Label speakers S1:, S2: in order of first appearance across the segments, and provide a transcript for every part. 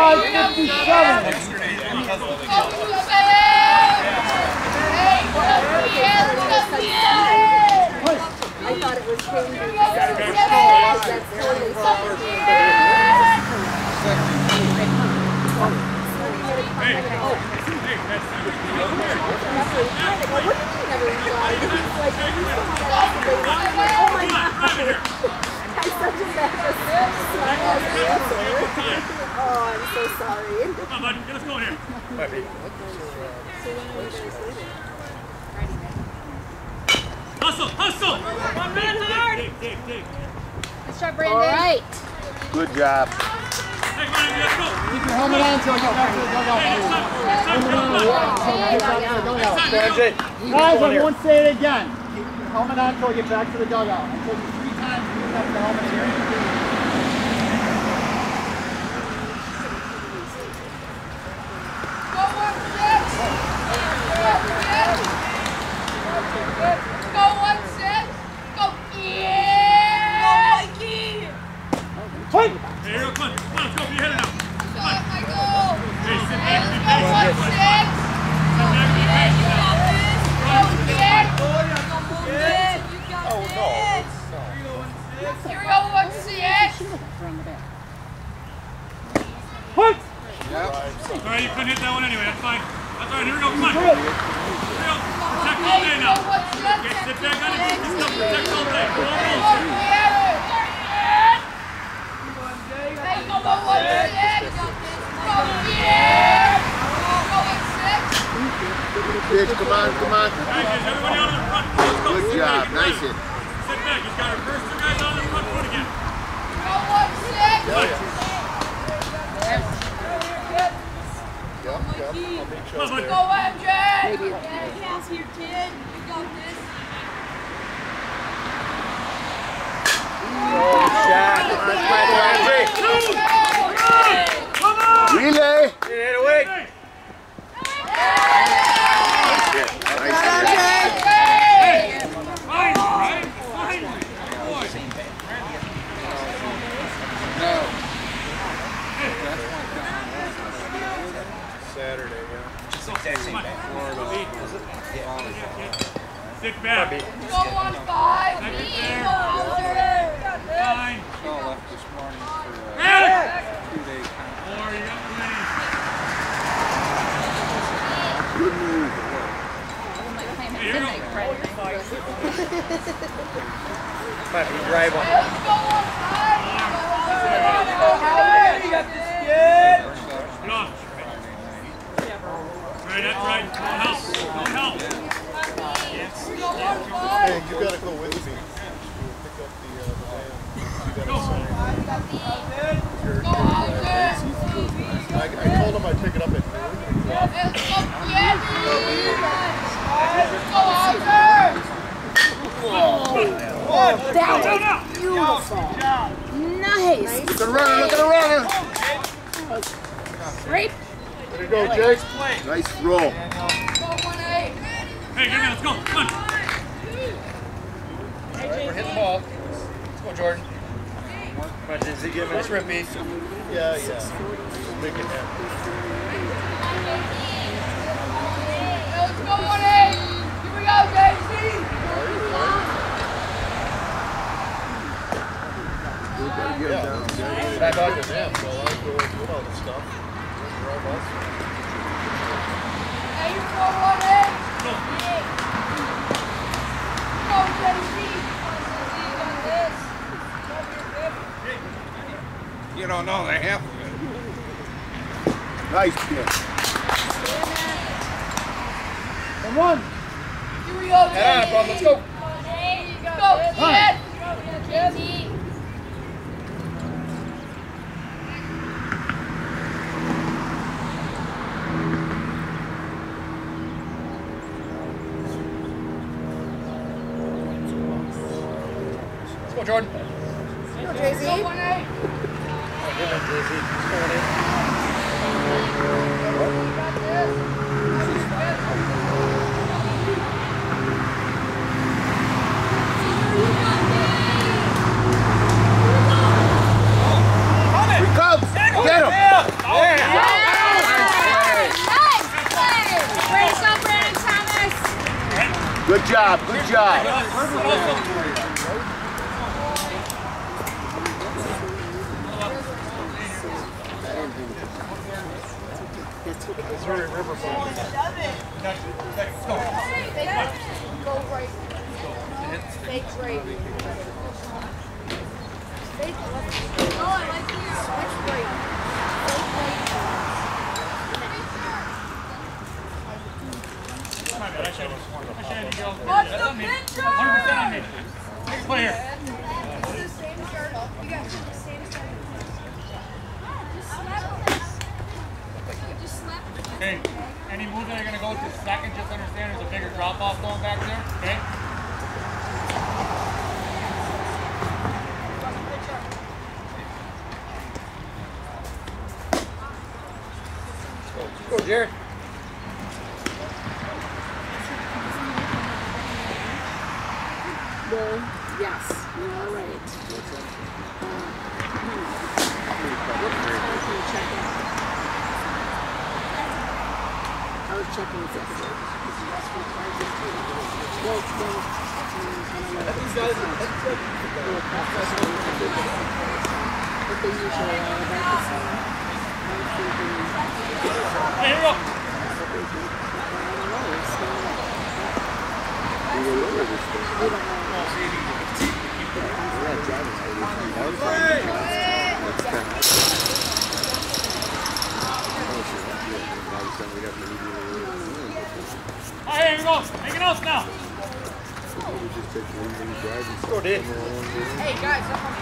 S1: I thought it was changing. That's totally oh, I'm so sorry.
S2: Come on, bud. Get us going here. Hustle, hustle! One man hard! Dig.
S1: Let's start, Brandon. All right.
S3: Good job.
S2: Hey, Brandon, let's go.
S4: Keep your helmet on until I get back to the dugout. Guys, I won't say it again. Keep your helmet on until I get back to the dugout. I told you 3 times to get back to the helmet here.
S2: Hey, come on, let's go. Be headed now. Come on. Hey, sit back. Be Alright, you couldn't hit that one anyway. That's fine. That's alright. Here we go. Come on. Here we go. Protect all day now. Okay, sit back on it. Just don't protect all day. Go on,
S3: Bitch, come on.
S2: Guys, everybody on the front foot. Let's go.
S3: Good job, nice hit.
S2: Sit back. He's got our first 2 guys on the front foot again.
S1: Let's go, MJ! Maybe it's here, kid. We got this.
S3: Come on! Relay!
S2: Hit it away!
S3: Saturday,
S2: Sit back.
S1: Go 1-5.
S2: Fine.
S5: Left this morning for
S2: a
S5: 2-day
S2: Or you got plenty.
S3: Good move.
S2: Hey, here we go.
S3: Might be drive on.
S1: Let's go 1-5.
S2: You got this kid. Get off. Right, that's right. Don't help.
S3: Hey, you gotta go with me. Pick up the van. I told him I'd pick it up at noon.
S1: That was beautiful. Nice.
S3: Look at the runner.
S1: Great.
S3: There you go, Jake. Nice roll.
S2: Hey, get in, let's go. Come on.
S6: We're hitting the ball. Let's go, Jordan. Come on, Jay-Z, give it a trippy.
S3: Yeah. Make it happen.
S1: Let's go 1-8. Here we go, JC.
S3: Back on to them, so I'll go do all the stuff.
S1: Hey, you go 1-8. Go, JC.
S5: You don't know the half of it.
S3: Nice pitch.
S4: Come on.
S1: Here we go,
S6: Head on, bro. Let's go.
S1: Go, kid. JC.
S6: Let's go, Jordan.
S1: Go, JC. Go 1-8.
S6: Give him, Jay-Z. He's going in.
S3: Here he comes. Get him.
S6: Yeah.
S3: Good job.
S4: Missouri River Bowl.
S1: Go right. Fake right. Fake left. Oh, I like you. Switch right. Fake right. Watch the pitcher!
S2: 100% on me. Next play here.
S1: The same shirt. You guys do the same shirt. Just slap it.
S2: Okay, any move that you're going to go to second, just understand there's a bigger drop-off going back there, okay?
S6: Go, Jared.
S7: Well, yes, you're all right. I was checking this yesterday. But they usually are about the same.
S2: Hey, here we go. Hey, here we go. Taking notes now.
S6: Go, Dave.
S1: Hey, guys, up on the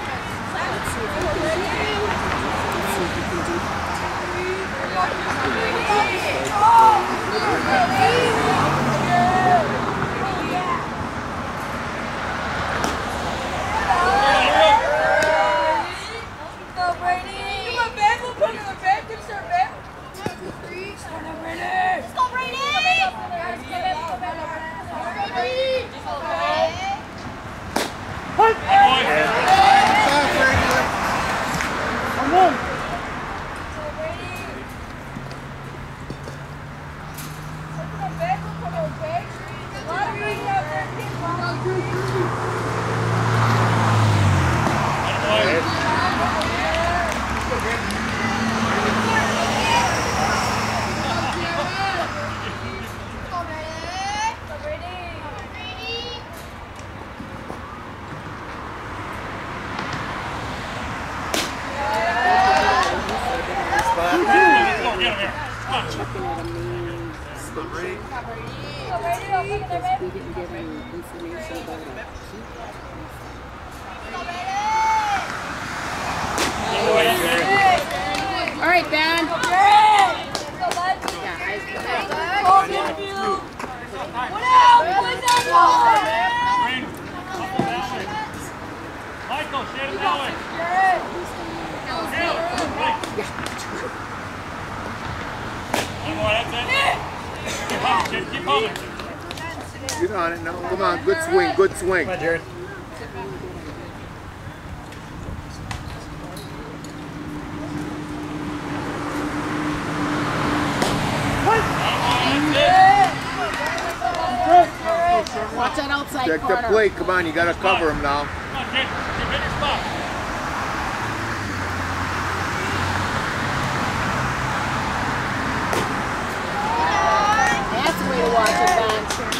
S7: All right, Ben.
S2: Michael, shade it that way. One more, that's it. Keep humming, kid, keep humming.
S3: Get on it now. Come on, good swing, good swing.
S6: Come on, Jared.
S7: Watch that outside
S3: Check
S7: corner.
S3: the plate. Come on, you got to cover him now.
S2: Come on, kid. Get your spot.
S7: That's the way to watch it, Ben.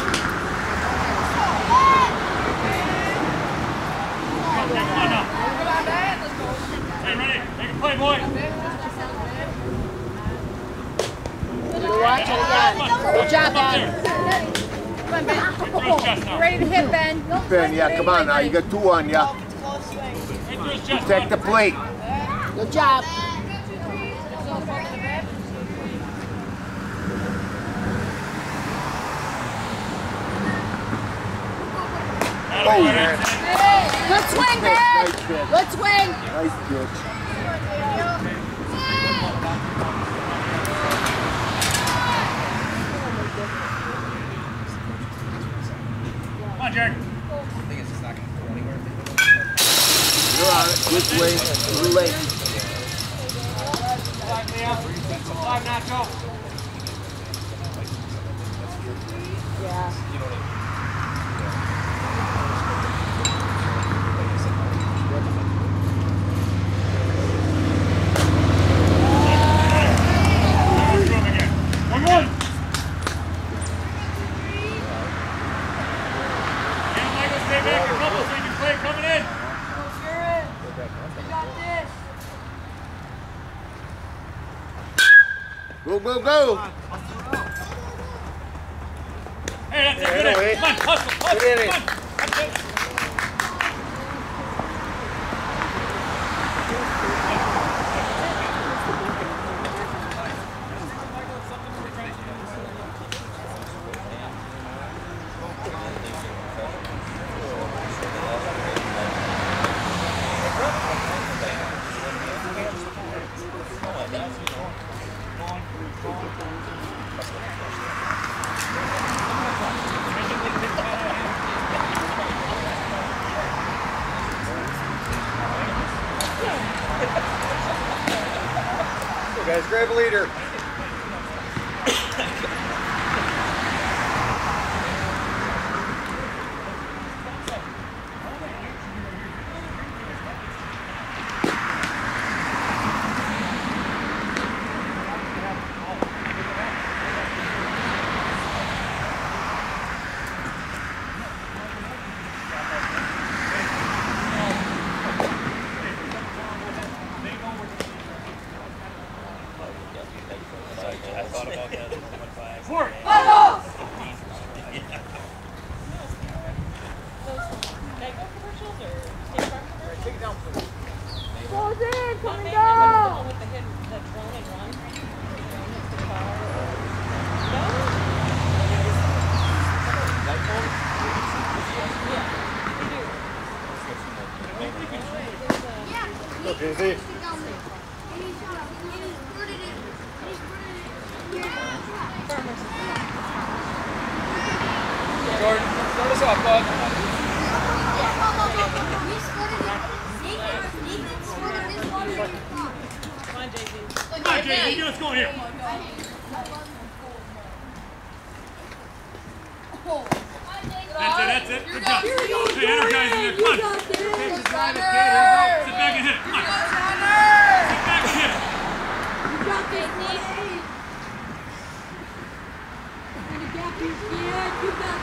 S2: Come on now. Hey, ready? Make a play, boy.
S7: Good watch it again. Good job, Ben.
S1: Come on, Ben. Ready to hit, Ben.
S3: Ben, yeah, come on now. You got two on ya.
S2: Right through his chest.
S3: Check the plate.
S7: Good job.
S3: Oh, man.
S7: Good swing, Ben.
S3: Nice pitch.
S7: Good swing.
S3: Nice pitch.
S2: Come on, Jared.
S3: You're on it. Good swing. Too late.
S2: 5, Nacho.
S7: Yeah.
S3: Go, go, go.
S2: Hey, that's it. Good in. Come on, hustle, hustle.
S6: Good in.
S2: Come on. That's it.
S6: Guys, grab a leader.
S3: JZ.
S6: Jordan, start us off, bud.
S2: Come on, JZ, get us going here. That's it. Good job. Hey, energize in there. Come on. Sit back and hit it. Come on. Sit back and hit it.
S1: You got this, buddy. You got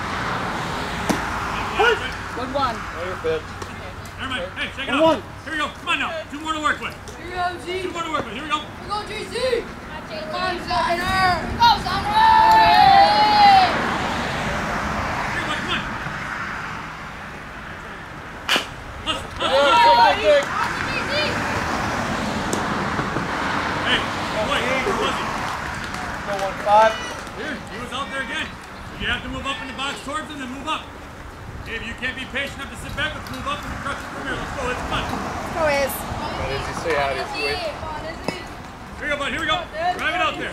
S1: this.
S4: Good one.
S2: Never mind. Hey, shake it up. Here we go. Come on now. Two more to work with.
S1: Here we go, Z.
S2: Two more to work with. Here we go.
S1: Here we go, JZ. Come on, Ziner. Here we go, Ziner.
S2: Here, he was out there again. You have to move up in the box towards him and move up. If you can't be patient enough to sit back, let's move up and crush it from here. Let's go. It's fun.
S7: Let's go, Iz.
S6: What does he say out his way?
S2: Here we go, bud. Here we go. Drive it out there.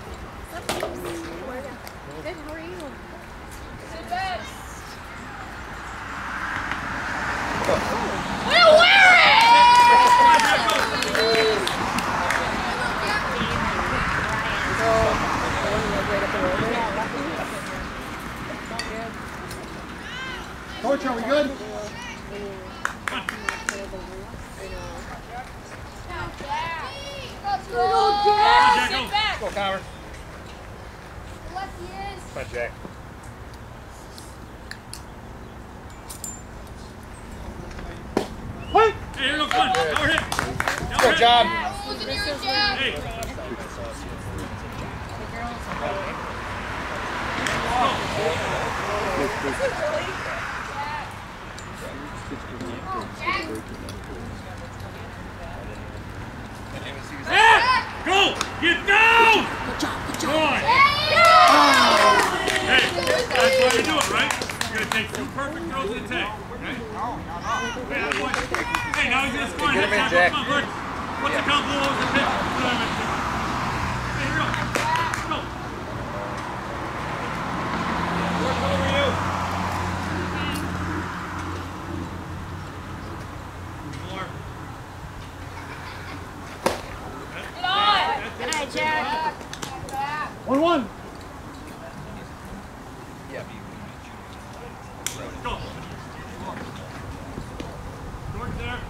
S7: Good, how are you?
S1: Sit back.
S4: Coach, are we good?
S6: Go, Connor.
S1: Lefty is.
S6: Come on, Jack.
S4: Wait!
S2: Hey, here we go. Come on. Now we're hit.
S6: Go, John.
S2: Hey. Go! Get down! Good job, good job. Hey, that's why we do it, right? You're going to take two perfect throws in the tank. Okay? Hey, now he's going to score in
S6: Get him in,
S2: that
S6: Jack.
S2: tackle. Come on, Bert. What's the count below the pitch? Hey, here we go. Go. Work over you. More.
S7: Good night, Jack.
S4: 1-1.
S2: Go. George there.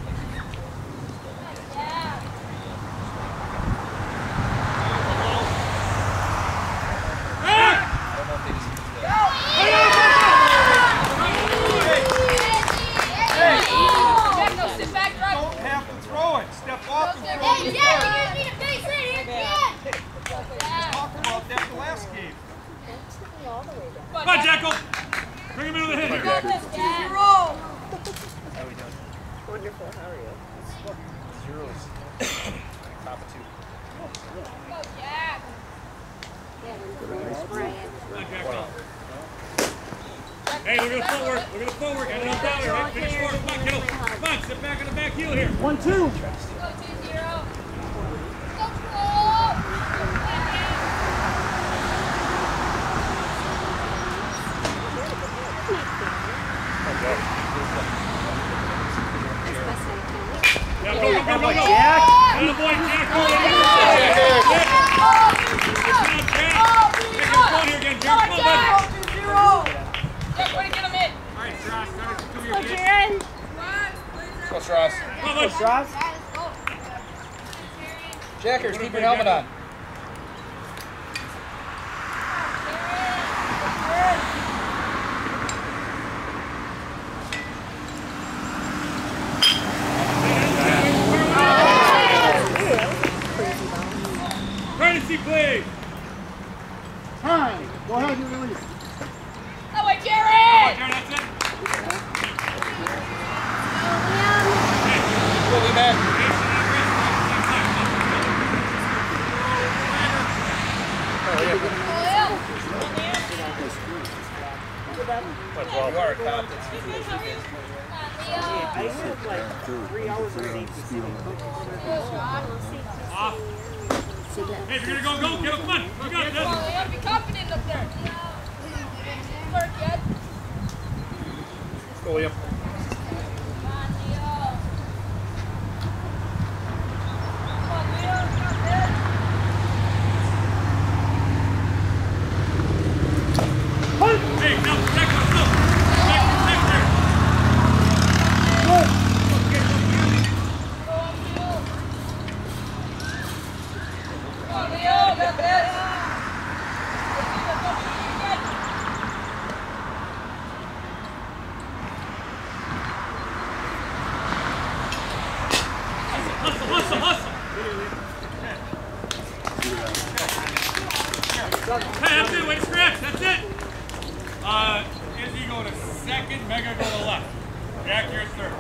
S1: Sit back, drive.
S5: Don't have to throw it. Step off and throw
S1: Hey,
S5: it.
S1: Jack, you need a base right here.
S2: Come on, Jackal. Bring him into the hit here.
S1: Got this, Dad. Roll.
S7: Wonderful, how are you?
S6: Zeros. Top of 2.
S1: Go, Jack.
S2: Come on, Jackal. Hey, look at the footwork. Look at the footwork. Get it up down here. Right? Finish forward. Come on, kiddo. Come on, sit back on the back heel here.
S4: 1-2.
S1: Go, 2-0. Go, roll.
S2: Yeah, go, go, go, go, go.
S4: Jack.
S2: Good boy, Jack. Go, Jack. Take your phone here again, Jack. Come on, buddy.
S1: Jack, way to get him in.
S2: All right, Strauss, start it to your
S7: Go,
S2: kid.
S7: Jared.
S6: Go, Strauss.
S2: Come on, bud.
S4: Strauss.
S6: Jackers, keep your helmet on.
S2: Courtesy, please.
S4: Time. Go ahead, you release.
S1: That way,
S2: Come on,
S1: Jared.
S2: Jared, that's it.
S6: Go, be back.
S1: Leo.
S6: You are a cop. That's
S1: Leo.
S7: I have like 3 hours of safety.
S2: Off. Hey, if you're gonna go, kiddo, come on. You got
S1: Come
S2: this.
S1: on, Leo. Be confident up there. Work, Ed.
S6: Go, William.
S1: Come on, Leo. Come on, Leo. Come on, Ed.
S2: Hey, no, protect us, no. Protect there.
S1: Go on, Leo. Come on, Leo. Got this.
S2: Hustle, hustle, hustle. Hey, that's it. Way to scratch. That's it. Izzy go to second, Mega go to left. Jack, you're at third.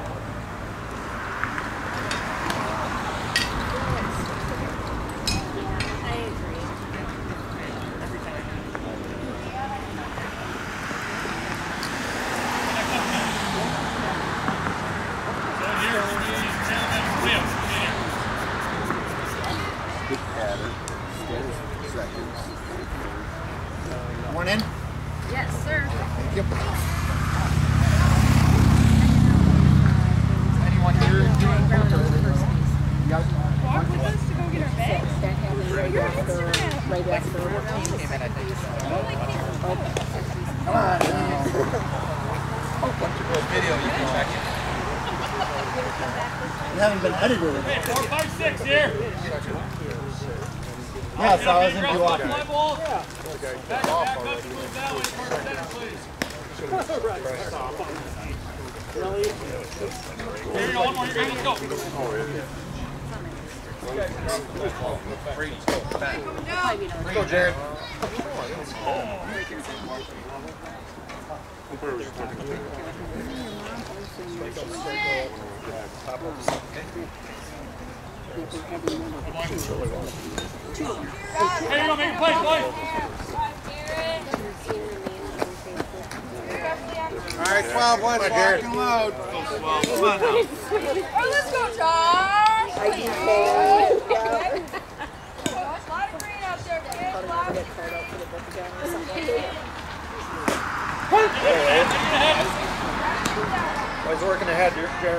S7: I agree.
S2: So here's the gentleman, Leo.
S3: Big pattern. Seconds.
S4: One in.
S7: Yes, sir.
S3: Thank you.
S6: Anyone here doing
S4: You got it?
S7: Walk with us to go get our bags. That happened right after
S6: team came in, I think.
S4: Come on.
S6: Video, you can check it.
S4: You haven't been edited.
S2: Hey, 4, 5, 6 here.
S4: Yeah, so I was in
S2: Fly
S4: Milwaukee.
S2: ball. Back up, move that way towards center, please. Here you go, one more, you're good, let's go.
S6: Go, Jared.
S2: Here you go, make a play, boys.
S5: All right, 12, let's lock and load.
S1: Oh, let's go, Josh.
S7: Are you
S1: Okay. There's a lot of green out there, kids.
S6: Boys working ahead, Jared.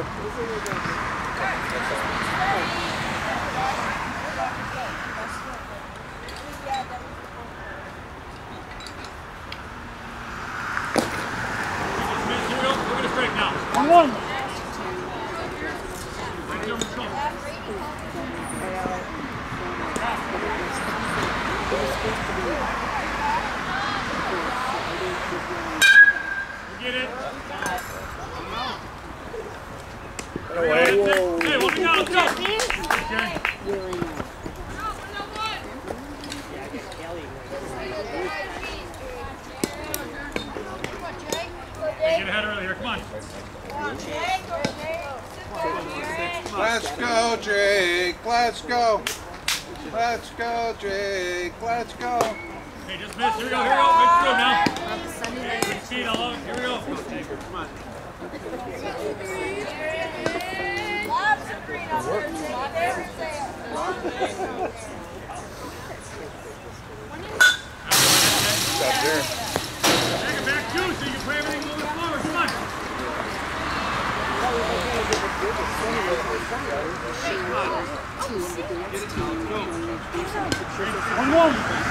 S2: Look at us straight now.
S4: 1-1.
S2: Get it.
S6: Away.
S2: Hey, one down, let's go. Okay.
S5: Drake. Let's go. Let's go, Drake. Let's go.
S2: Hey, just miss. Here we go. Here we go. Right through now. Good speed all over. Here we go.
S1: Lots of green on there. My favorite thing.
S2: Take it back too, so you can play everything a little bit slower. Come on.
S4: 1-1.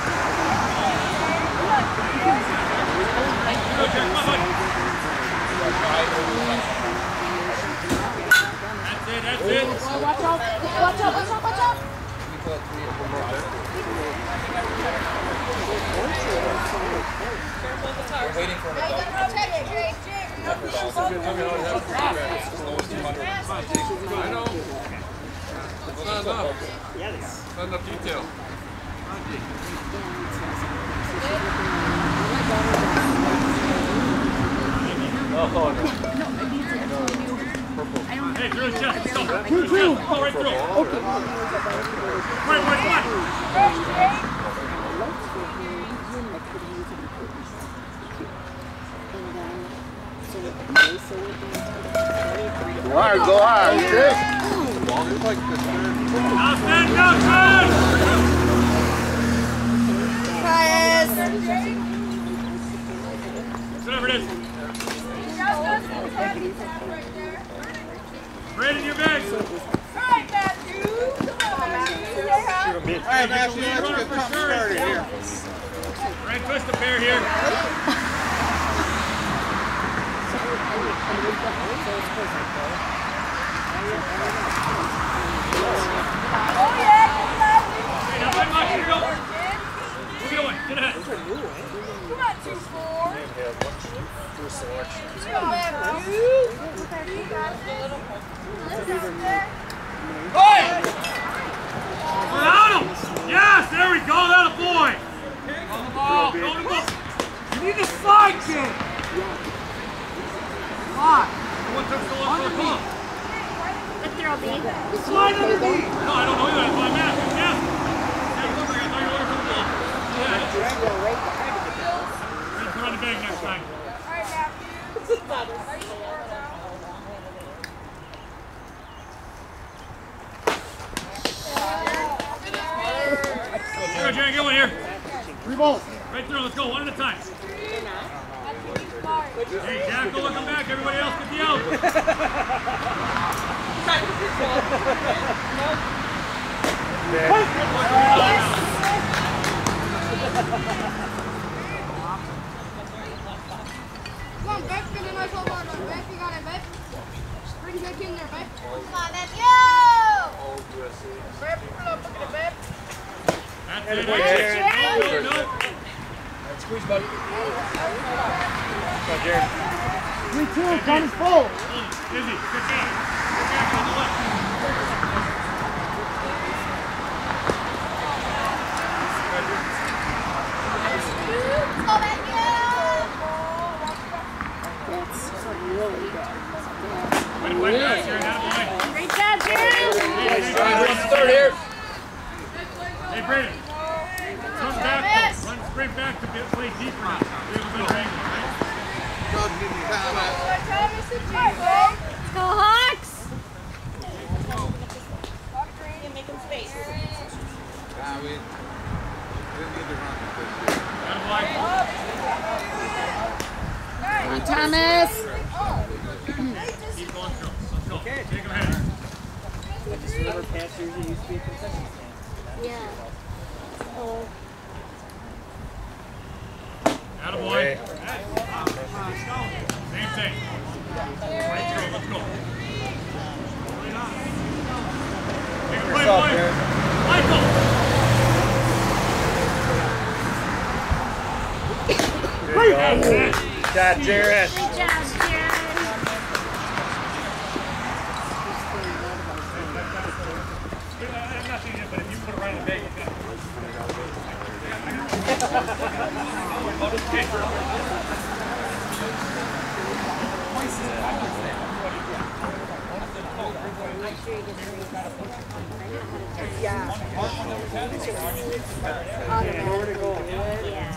S2: That's it.
S1: Watch out! Watch out! Watch out! Watch out!
S6: We're waiting for him to go.
S5: I know. It's not enough. Not enough detail.
S2: Hey, through his chest. Let's go.
S4: 2-2.
S2: Go right through.
S4: Okay.
S2: Right, come on.
S3: Go hard, go hard. Okay.
S2: Now stand down, Chris. Whatever it is. Right in your bag.
S1: Alright, Matthew! Come on, Matthew!
S5: All right, Matthew, let's get something started here.
S2: Right, twist the pair here.
S1: Oh, yeah!
S2: Hey, now right, Mike, here you go. Move it away. Get ahead.
S1: Come on, 2-4. Come on, Matthew!
S2: Hey! Without him! Yes, there we go. That a boy. On the ball. Go to the ball.
S7: You need to slide, kid. Slide.
S2: One took so long for a call.
S7: Slide underneath.
S2: No, I don't know either. That's why I'm asking. Yes. Yeah, look like I thought you were for the ball. Yeah. Let's put on the bag next time.
S1: Alright, Matthew.
S2: Here, Jerry, get one here.
S4: 3 balls.
S2: Right through. Let's go. One at a time. Hey, Jack, go looking back. Everybody else get the out.
S1: Come on, Beck, get a nice hold on. Beck, you got it, Beck. Bring Beck in there, Beck. Come on, Matthew! Beck, pull up, look at it, Beck.
S2: That's it. That's it. No.
S6: Squeeze, buddy. Go, Jared.
S4: 3-2. Count is full.
S2: Izzy, good catch. Good catch on the left.
S1: Oh, Matthew!
S2: Way to play fast here. That boy.
S1: Great job, Jared!
S6: Let's start here.
S2: Hey, Brandon. Run back. Run straight back to play deeper now. We have a better angle, right?
S5: Go, give me time.
S1: Go Hawks!
S5: We didn't need to run this year.
S2: That boy.
S1: Come on, Thomas!
S2: Keep going through. Let's go. Take him ahead.
S7: I just remember past years it used to be a concession stand.
S1: Yeah. Oh.
S2: Attaboy. Same thing. Right through. Let's go. Take a play, boy. Michael.
S6: Good job, Jared.
S1: Good job, Jared!
S2: I'm not seeing it, but if you put it right in the bag, it's gonna.
S1: Yeah.
S7: Nowhere to go.
S1: Yeah.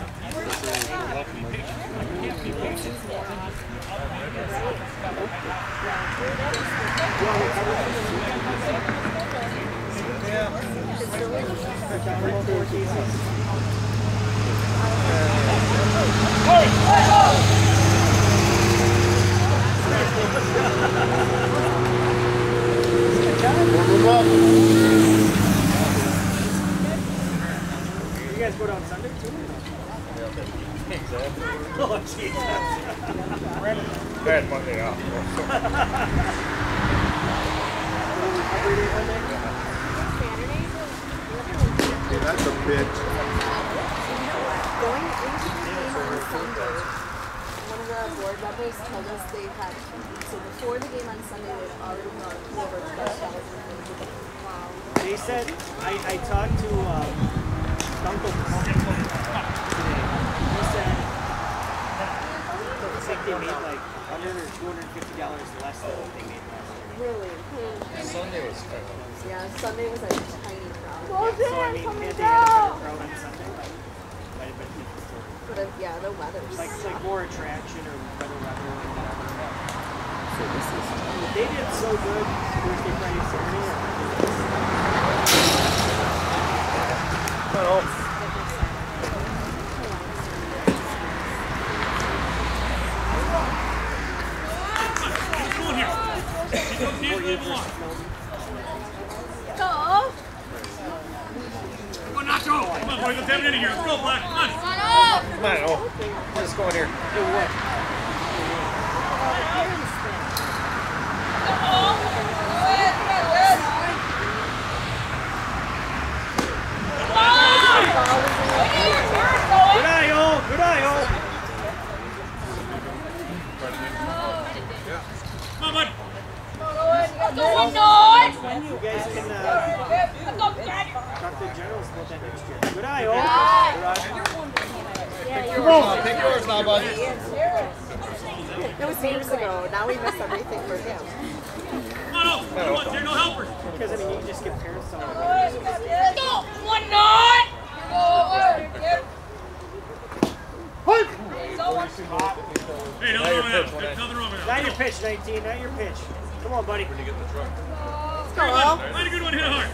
S7: You guys go down Sunday too? Exactly. Oh, jeez.
S6: Bad Monday off.
S3: Okay, that's a bitch.
S1: Going into the game on Sunday, one of the board members told us they had, so before the game on Sunday, they'd already gone over touchdowns. Wow.
S7: They said, I talked to Uncle today. He said, I think they made like $100 or $250 less than what they made last year.
S1: Really?
S6: Sunday was
S1: Yeah, Sunday was a tiny crowd.
S7: So I mean, had they had a better crowd on Sunday, might have been equal to.
S1: But yeah, the weather's
S7: Like more attraction or better weather or whatever.
S3: So this is.
S7: They did so good Thursday, Friday, Saturday.
S6: Well,
S1: Go!
S2: Come on, Nacho! Come on, boys, let's have it in here. Let's go, Black. Come on.
S6: come on, oh. Let's go in here.
S7: Do what? Good eye, oh! Good eye, oh!
S2: Come on, bud.
S7: You guys can talk to the generals about that next year. Good eye, oh!
S3: Take yours now, bud.
S1: That was years ago. Now we miss everything for him.
S2: No, no. Come on, there are no helpers.
S7: Because I mean, you can just give parents some.
S2: Hey, nothing wrong with that. There's nothing wrong with that.
S7: Not your pitch, 19. Not your pitch. Come on, buddy.
S2: Find a good one, hit it hard.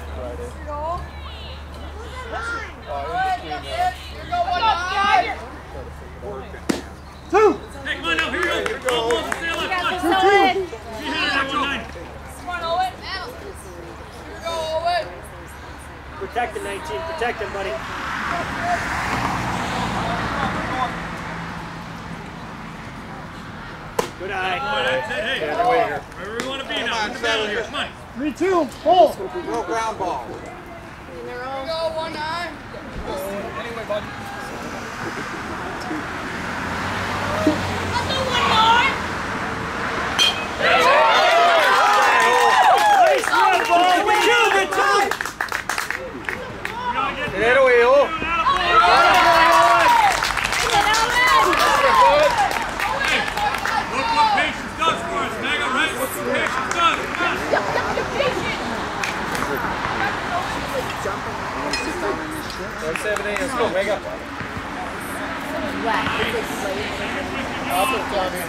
S4: Two!
S2: Hey, come on now, here you go. Go, Wolves, stay left. Come on.
S4: 2-2.
S2: She hit it at 1-9.
S7: Protect him, 19. Protect him, buddy. Good eye.
S2: Boy, that's it. Hey, wherever we want to be now. Win the battle here. Come on.
S4: 3-2. Full.
S3: Real ground ball.
S6: Anyway, bud.
S7: Nice run, ball. Good job, good time.
S6: Get it away, oh.
S2: Look what patience does for us, Mega, right? Look what patience does. Come on.
S6: Let's have it in. Let's go, Mega.
S3: I'll put it down here.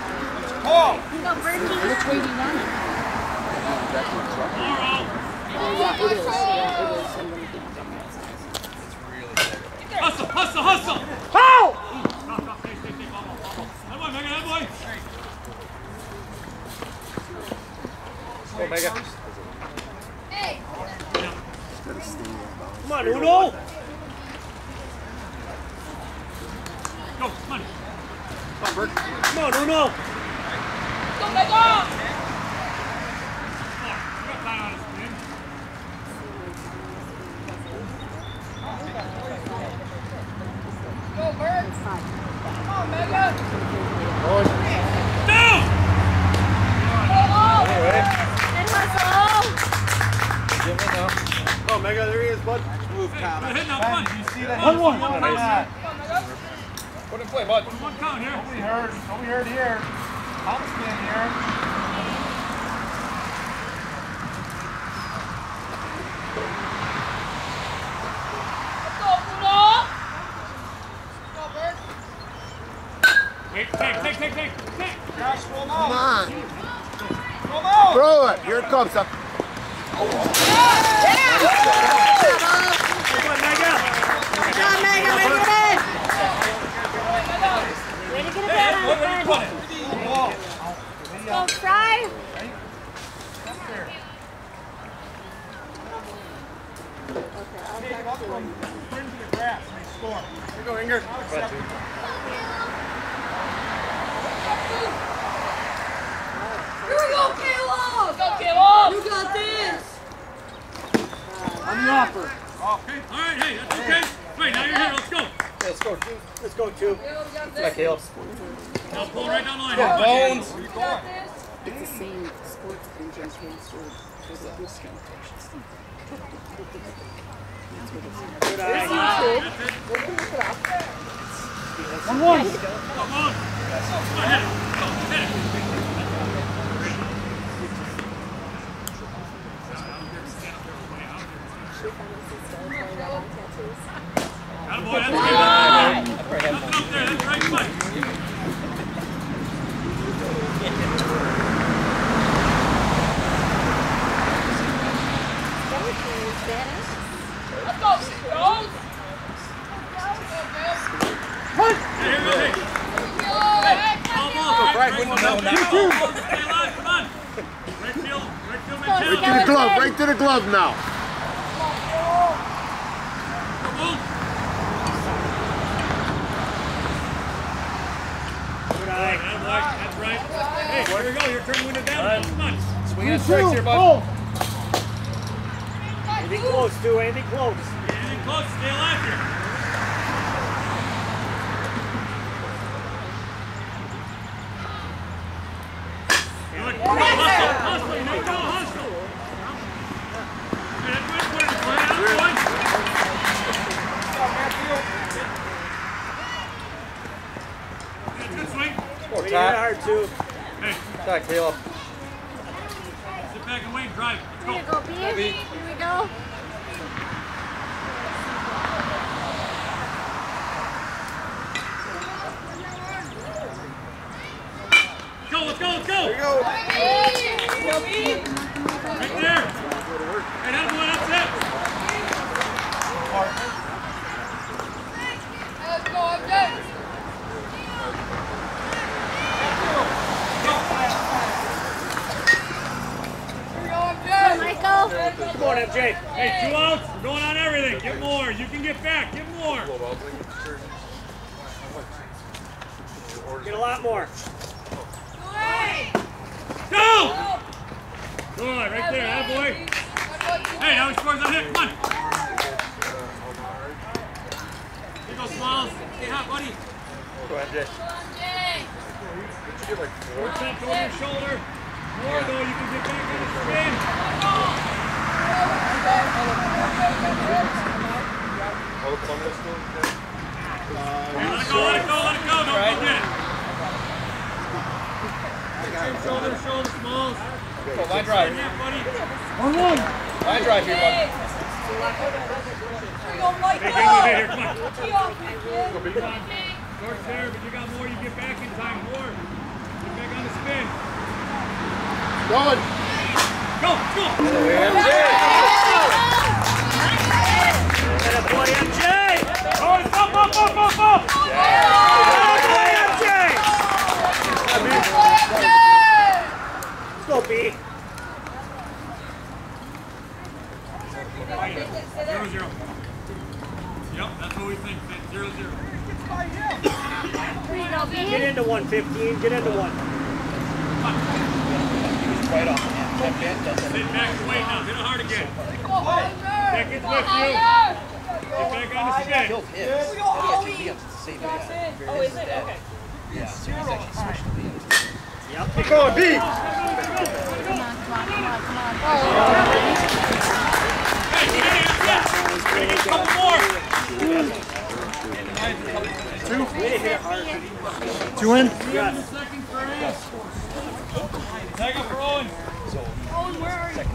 S1: Which way do you want it?
S2: Hustle, hustle, hustle.
S4: Foul!
S2: Stop, stay, ball. That boy, Mega, that boy.
S6: Go, Mega.
S7: Come on, Uno.
S2: Go, come on.
S7: Come on, Uno.
S3: Oh, Mega, there he is, bud. Move, Thomas.
S2: Hit now, come on.
S3: You see that?
S4: 1-1.
S6: Put in play, bud.
S2: One count here.
S3: Nobody heard here. Thomas being here.
S2: take.
S3: Come on. Throw it. Here it comes. Up.
S7: Go, Fry!
S6: Here you go, Inger.
S1: Here we go, Caleb!
S7: Go, Caleb!
S1: You got this!
S4: On the offer.
S2: Okay. All right, hey, that's okay. Wait, now you're here. Let's go.
S6: Let's go.
S7: Let's go, two.
S6: Back, Caleb.
S2: Now pull right down the line.
S6: Bones.
S1: It's the same sports in Japan store. There's a discount.
S7: Good eye.
S4: 1-1.
S2: Come on. Go ahead. Go, hit it. Attaboy, that's right. Nothing up there. That's right foot.
S7: Let's go, Jones!
S2: Hey, here we go. Hey. Right, stay alive, come on. Right field,
S3: Right to the glove. Right to the glove now.
S2: Come on.
S7: Good eye.
S2: That's right. Hey, here we go. Your turn to win it down. Come on.
S6: Swing and strikes here, bud.
S7: Anything close, two. Anything close.
S2: Anything close, stay alive here. Good. Hustle. You know, hustle. Hey, that's good. Put it in play. That's good. Good swing.
S6: Go,
S7: Hit
S6: Todd.
S7: hard, two.
S2: Hey,
S6: Todd, Caleb.
S2: sit back and wait. Drive. Let's go.
S7: Go, B. Here we go.
S2: Let's go.
S3: There you go.
S2: Right there. Hey, that boy, that's it.
S7: Let's go, MJ. Michael. Come on, MJ.
S2: Hey, 2 outs. We're going on everything. Get more. You can get back. Get more.
S7: Get a lot more.
S2: Go! Good, right there, that boy. Hey, now he scores on hit. Come on. Here you go, Smalls. Stay hot, buddy.
S6: Go, MJ.
S2: More top over your shoulder. More, though. You can get back on the spin. Hey, let it go. Don't go get it. Shoulder, Smalls.
S6: Go, line drive.
S2: Yeah, buddy.
S4: 1-1.
S6: Line drive here, bud.
S2: Hey, bring me here, come on. Come on. Short there, but you got more. You get back in time. More. Get back on the spin.
S3: Going.
S2: Go.
S6: MJ.
S7: That boy, MJ.
S2: Oh, it's up.
S7: Let's go, B.
S2: 0-0. Yep, that's what we think. 0-0.
S7: Get into 115. Get into one.
S6: Right off. That band does it.
S2: Sit back and wait now. Hit it hard again. Seconds with you. Get back on the spin.
S6: Killed his. That actually Liam's the same way.
S7: Oh, is it? Okay.
S6: Yeah, so he's actually switched to Liam's.
S7: Yep.
S3: Keep going, B.
S2: Hey, a couple more.
S4: 2 in.
S7: Yes.
S2: Second for him. Tag up for Owen.
S7: Owen, where are you?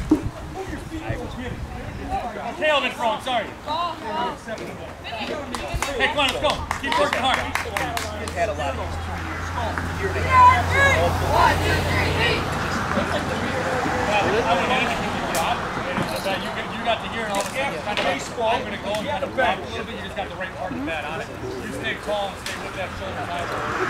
S2: Caleb in front, sorry. Hey, come on, let's go. Keep working hard.
S6: He's had a lot of
S2: You got to hear it all the time. Kind of baseball. I'm going to go and kind of back a little bit. You just got the right part of the bat on it. You stay tall and stay with that shoulder high.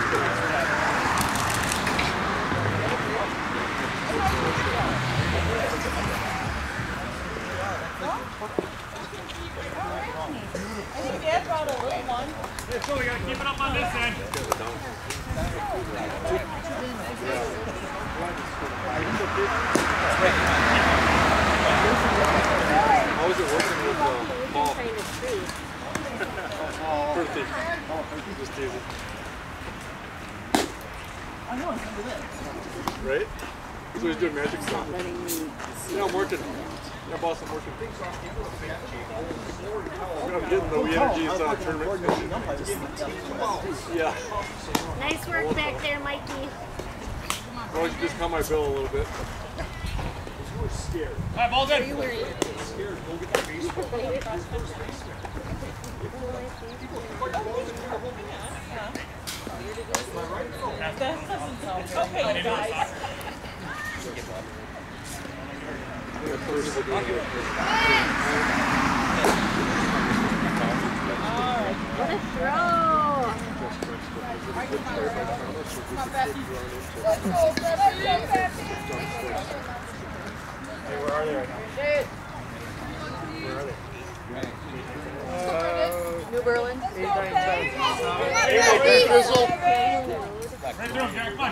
S7: I think Dad brought a little one.
S2: Yeah, so we got to keep it up on this end.
S3: How is it working with Paul? Birthday. Just teasing.
S4: I know, it's under this.
S3: Right? He's always doing magic stuff. Yeah, I'm working. Yeah, boss, I'm working. I'm getting the energies tournament. Yeah.
S8: Nice work back there, Mikey.
S3: Well, you just caught my bill a little bit.
S2: All right, ball's in.
S7: That doesn't sound good. Okay, guys.
S8: What a throw!
S3: Hey, where are they right now? Where are they?
S1: New Berlin.
S3: 8, 9, 10. Drizzle.
S2: Right through him, Jack. Come on.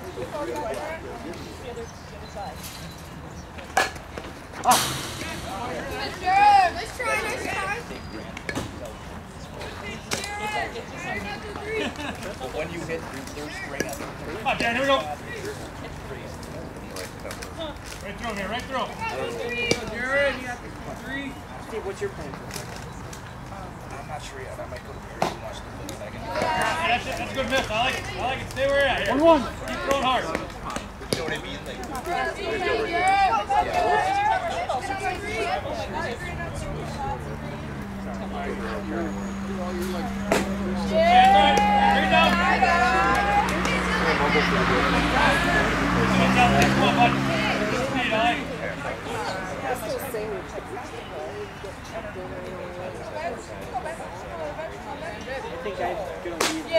S8: Let's try.
S6: When you hit your third string,
S2: Come on, Dan. Here we go. Right through him here. Right through him.
S5: Jared, you got 3.
S6: Steve, what's your plan? I'm not sure yet. I might go to Perry and watch the second.
S2: That's it. That's a good miss. I like it. I like it. Stay where you're at here.
S4: 1-1.
S2: Keep throwing hard.
S6: You know what I mean? Like,
S7: I think I'm going to leave.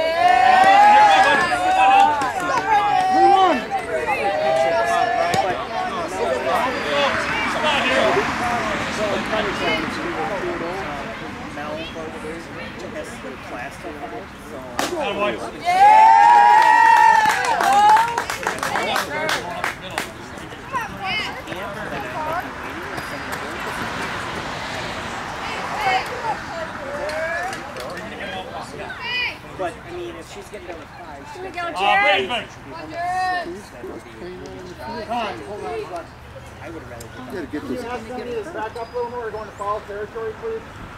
S7: But, I mean, if she's getting done with 5, she's
S8: Here we go,
S2: Jared.
S8: Jared.
S4: Come on, hold on.
S7: I would have rather
S3: You gotta get this.
S4: Ask them to back up a little more. We're going to foul territory, please.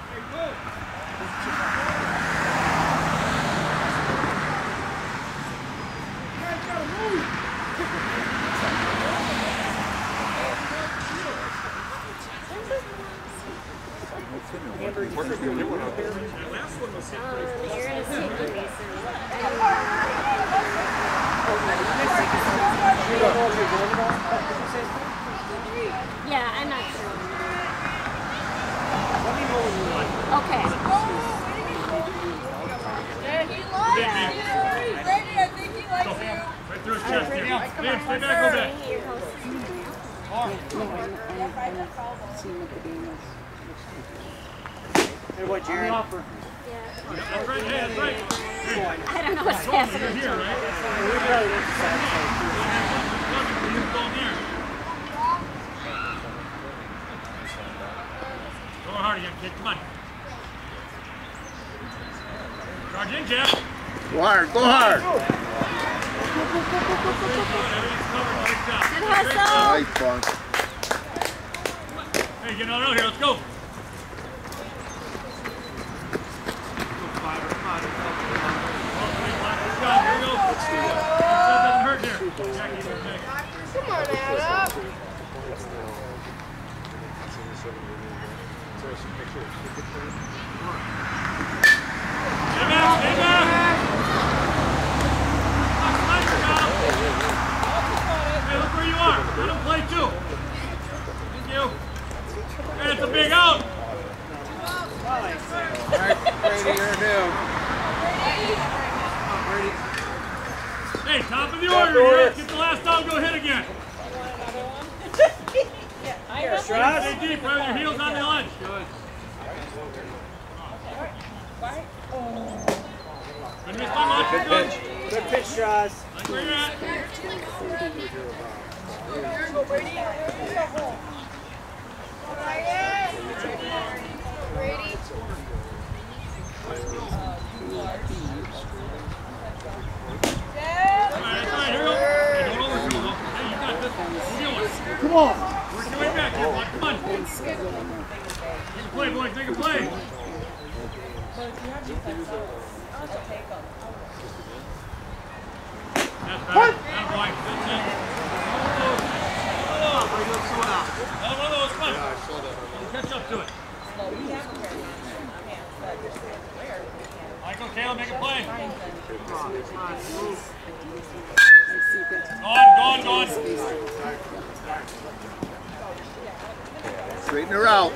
S8: Yeah, I'm not sure. Okay.
S2: Right through his chest here. Liam, stay back a little bit.
S7: Hey, what, Jared?
S2: That's right. Hey, that's right.
S8: I don't know what's happening.
S2: You're here, right? Go hard again, kid. Come on. Charge in, Jeff.
S3: Go hard, go hard.
S2: Everything's covered. Nice job.
S8: Good hustle.
S3: Nice, Bunk.
S2: Hey, get another out here. Let's go.
S8: Come on, Adam.
S2: Stay back, stay back. top of the order. Get the last down, go hit again. Stay deep, right with your heels on the ledge. Good. Good miss by much. Good pitch.
S7: Good pitch, Strauss.
S2: Like where you're at.
S8: Go, Brady. Brady.
S2: That's right, here we go. Hey, don't overshoot, though. Hey, you got this. Move your way.
S4: Come on.
S2: Work your way back here, bud. Come on. Make a play, boys. Make a play. That's better. That boy. That's it. Another one of those. Come on. Catch up to it. Michael, Caleb, make a play. Gone.
S6: Straighten her out.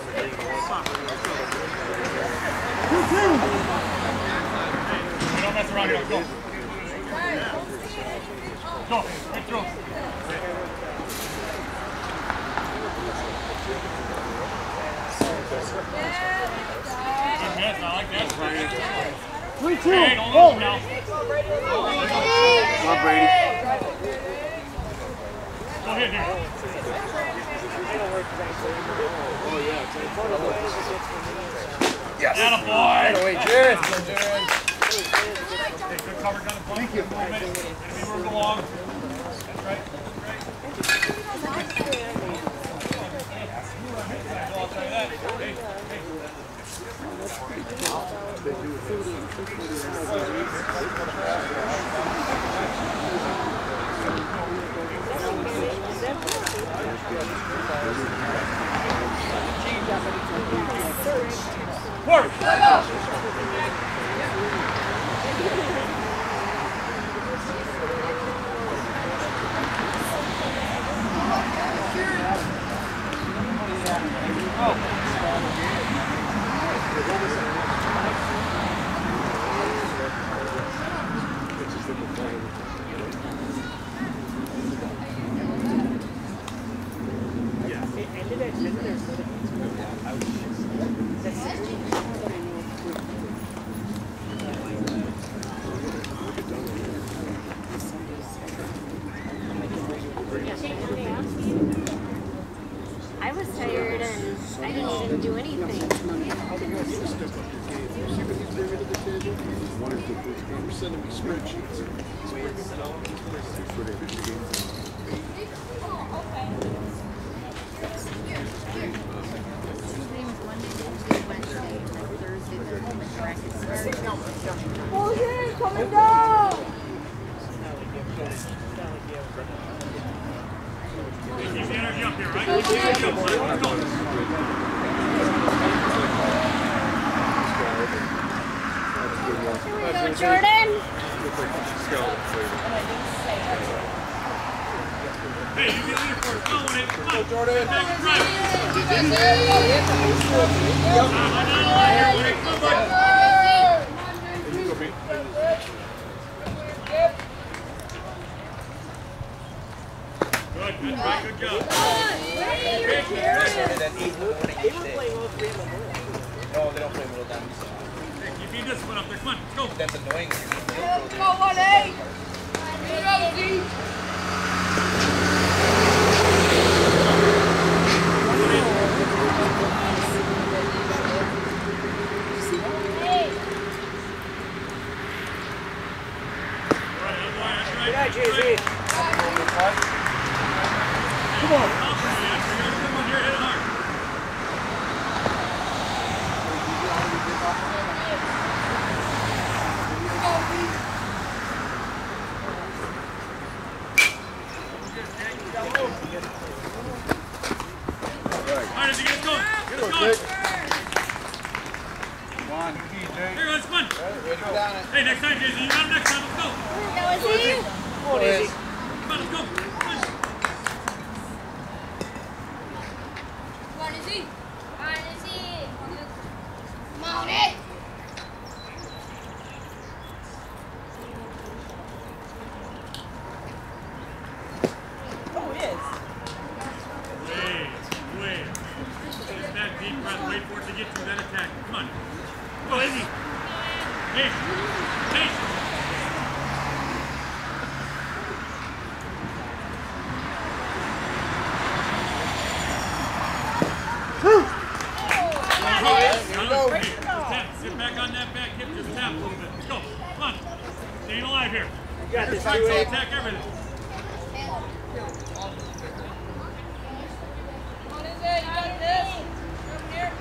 S2: Hey, don't mess around here. Go. Go. Right through. Good miss. I like that.
S4: 3-2.
S2: Hey, don't lose him now.
S6: Come on, Brady.
S2: Go ahead here.
S6: Yes.
S2: Attaboy.
S6: Away, Jared.
S2: Hey, good cover, gun and play. Thank you. Enemy where it belongs. That's right. I'll tell you that. Hey. Work.
S8: I was tired and I didn't even do anything.
S3: Sending me spreadsheets.
S1: Bullshit, coming down!
S2: Keep the energy up here, right? Keep the energy up, son. Let's go.
S8: Here we go, Jordan.
S2: Hey, you get leader for it. Come on, Wade. Come on. Jordan. Back and right. Come on, buddy. Good, good job.
S6: No, they don't play middle down.
S2: Hey, keep your discipline up there. Come on, let's go.
S6: That's annoying.
S7: Good night, JZ.
S2: Come on. Come on here, hit it hard. All right, as you get us going. Get us going.
S6: Come on, TJ.
S2: Here, let's fun. Hey, next time, Jason. You got him next time. Let's go.
S8: That was he?
S7: Come on, Izzy.
S2: Come on, let's go. Come on. deep breath. Wait for it to get through that attack. Come on. Go, Izzy. Patience. Patience. Sit back on that back hip, just tap a little bit. Let's go. Come on. Staying alive here.
S7: You got this.
S2: Try to attack everything.
S7: What is it? You got this? Over here.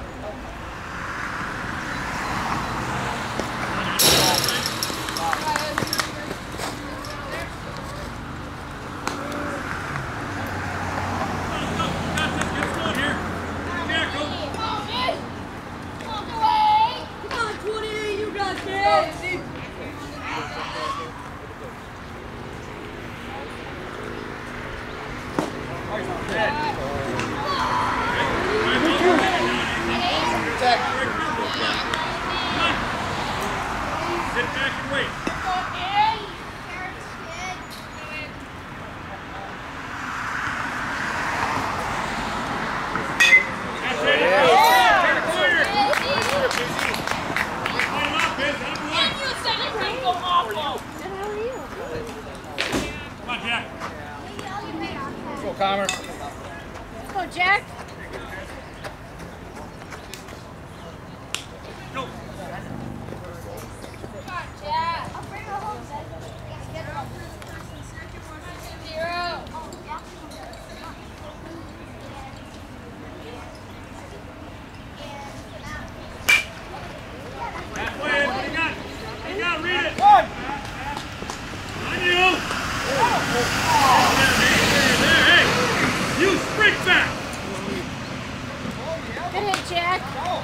S2: Sit back and wait. That's it. Turn the corner. Line him up, Biz. Let him away. Come on, Jack.
S6: Let's go, Calmer.
S8: Let's go, Jack.
S2: Go. Halfway in. What do you got? What do you got? Read it. On you. There. Hey. You sprint back.
S8: Good hit, Jack.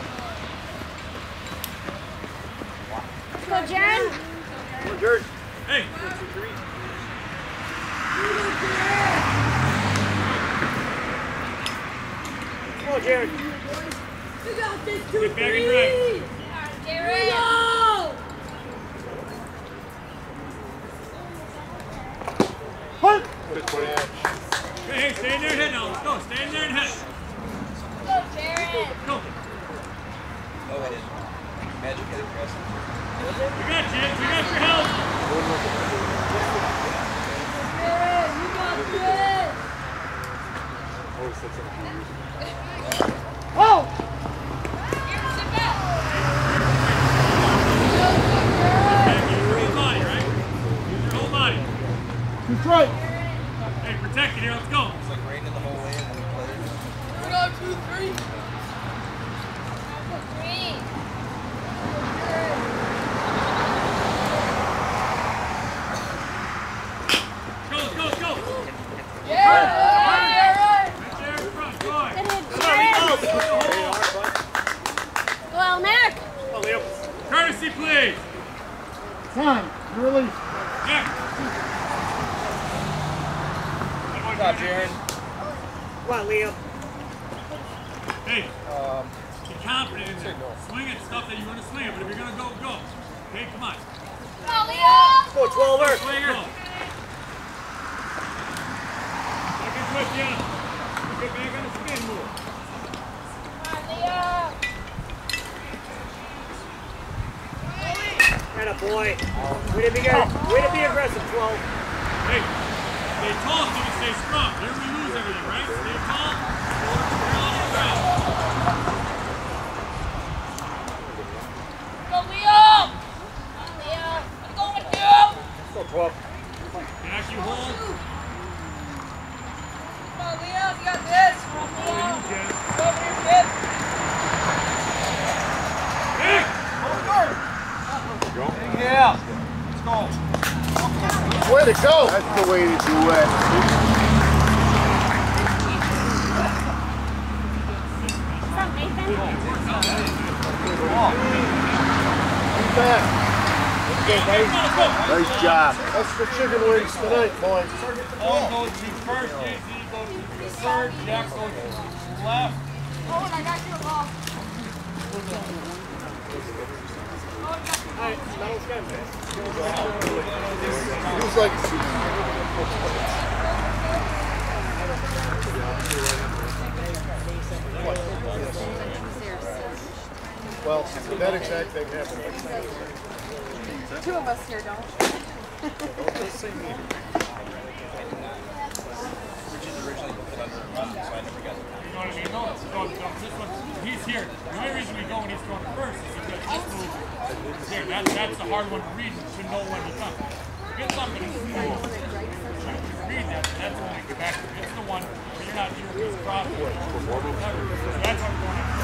S8: Let's go, Jen.
S3: Come on, Jared.
S2: Hey.
S7: Come on, Jared.
S2: Get back and drive.
S3: Good 20.
S2: Hey, stay in there and hit now. Let's go. Stay in there and hit. Go.
S6: Oh, I didn't. Magic hit impressive.
S2: We got you. We got your help.
S3: Always said something to you.
S4: Oh!
S2: Your whole body, right? Your whole body.
S4: That's right.
S2: Hey, protect it here. Let's go.
S6: It's like raining the whole way and then we played.
S7: 1, 2, 3.
S2: Let's go.
S7: Yeah!
S2: Right there in front. Go on.
S8: Good hit, Jared. Go, Elmac.
S3: Come on, Leo.
S2: Courtesy, please.
S4: Time. You release.
S2: Yeah.
S6: Good job, Jaron.
S7: Come on, Leo.
S2: Hey, be confident in there. Swing at stuff that you want to swing at, but if you're going to go, go. Okay, come on.
S7: Go, 12er.
S2: Go. Second twist, yeah. Get back on the spin move.
S7: Atta boy. Way to be aggressive, 12.
S2: Hey, stay tall so you stay strong. Here we lose everything, right? Stay tall, shoulders are on the ground.
S3: Go, 12.
S2: Jack, you hold.
S7: Come on, Leo. You got this.
S2: Oh, you, Jen.
S7: Go over here, kid.
S2: Hey!
S3: Go.
S6: Yeah. Let's go.
S3: Way to go. That's the way to do it.
S8: What's up, Nathan?
S3: Back. Nice job. That's for chicken wings tonight, boys.
S2: Paul goes to first, JC goes to third, Jack goes to left.
S7: Oh, and I got you a ball. Alright, smells good.
S3: He was like,
S7: Yes.
S4: Well, that exact thing happened.
S1: Two of us here don't.
S2: You know what I mean? No, this one, he's here. The only reason we go when he's throwing first is because this move is here. That's the hard one to read to know when to come. Get something in the move. Read that, that's when we get back to it. It's the one where you're not sure if it's crossed or whatever. So that's what we're going to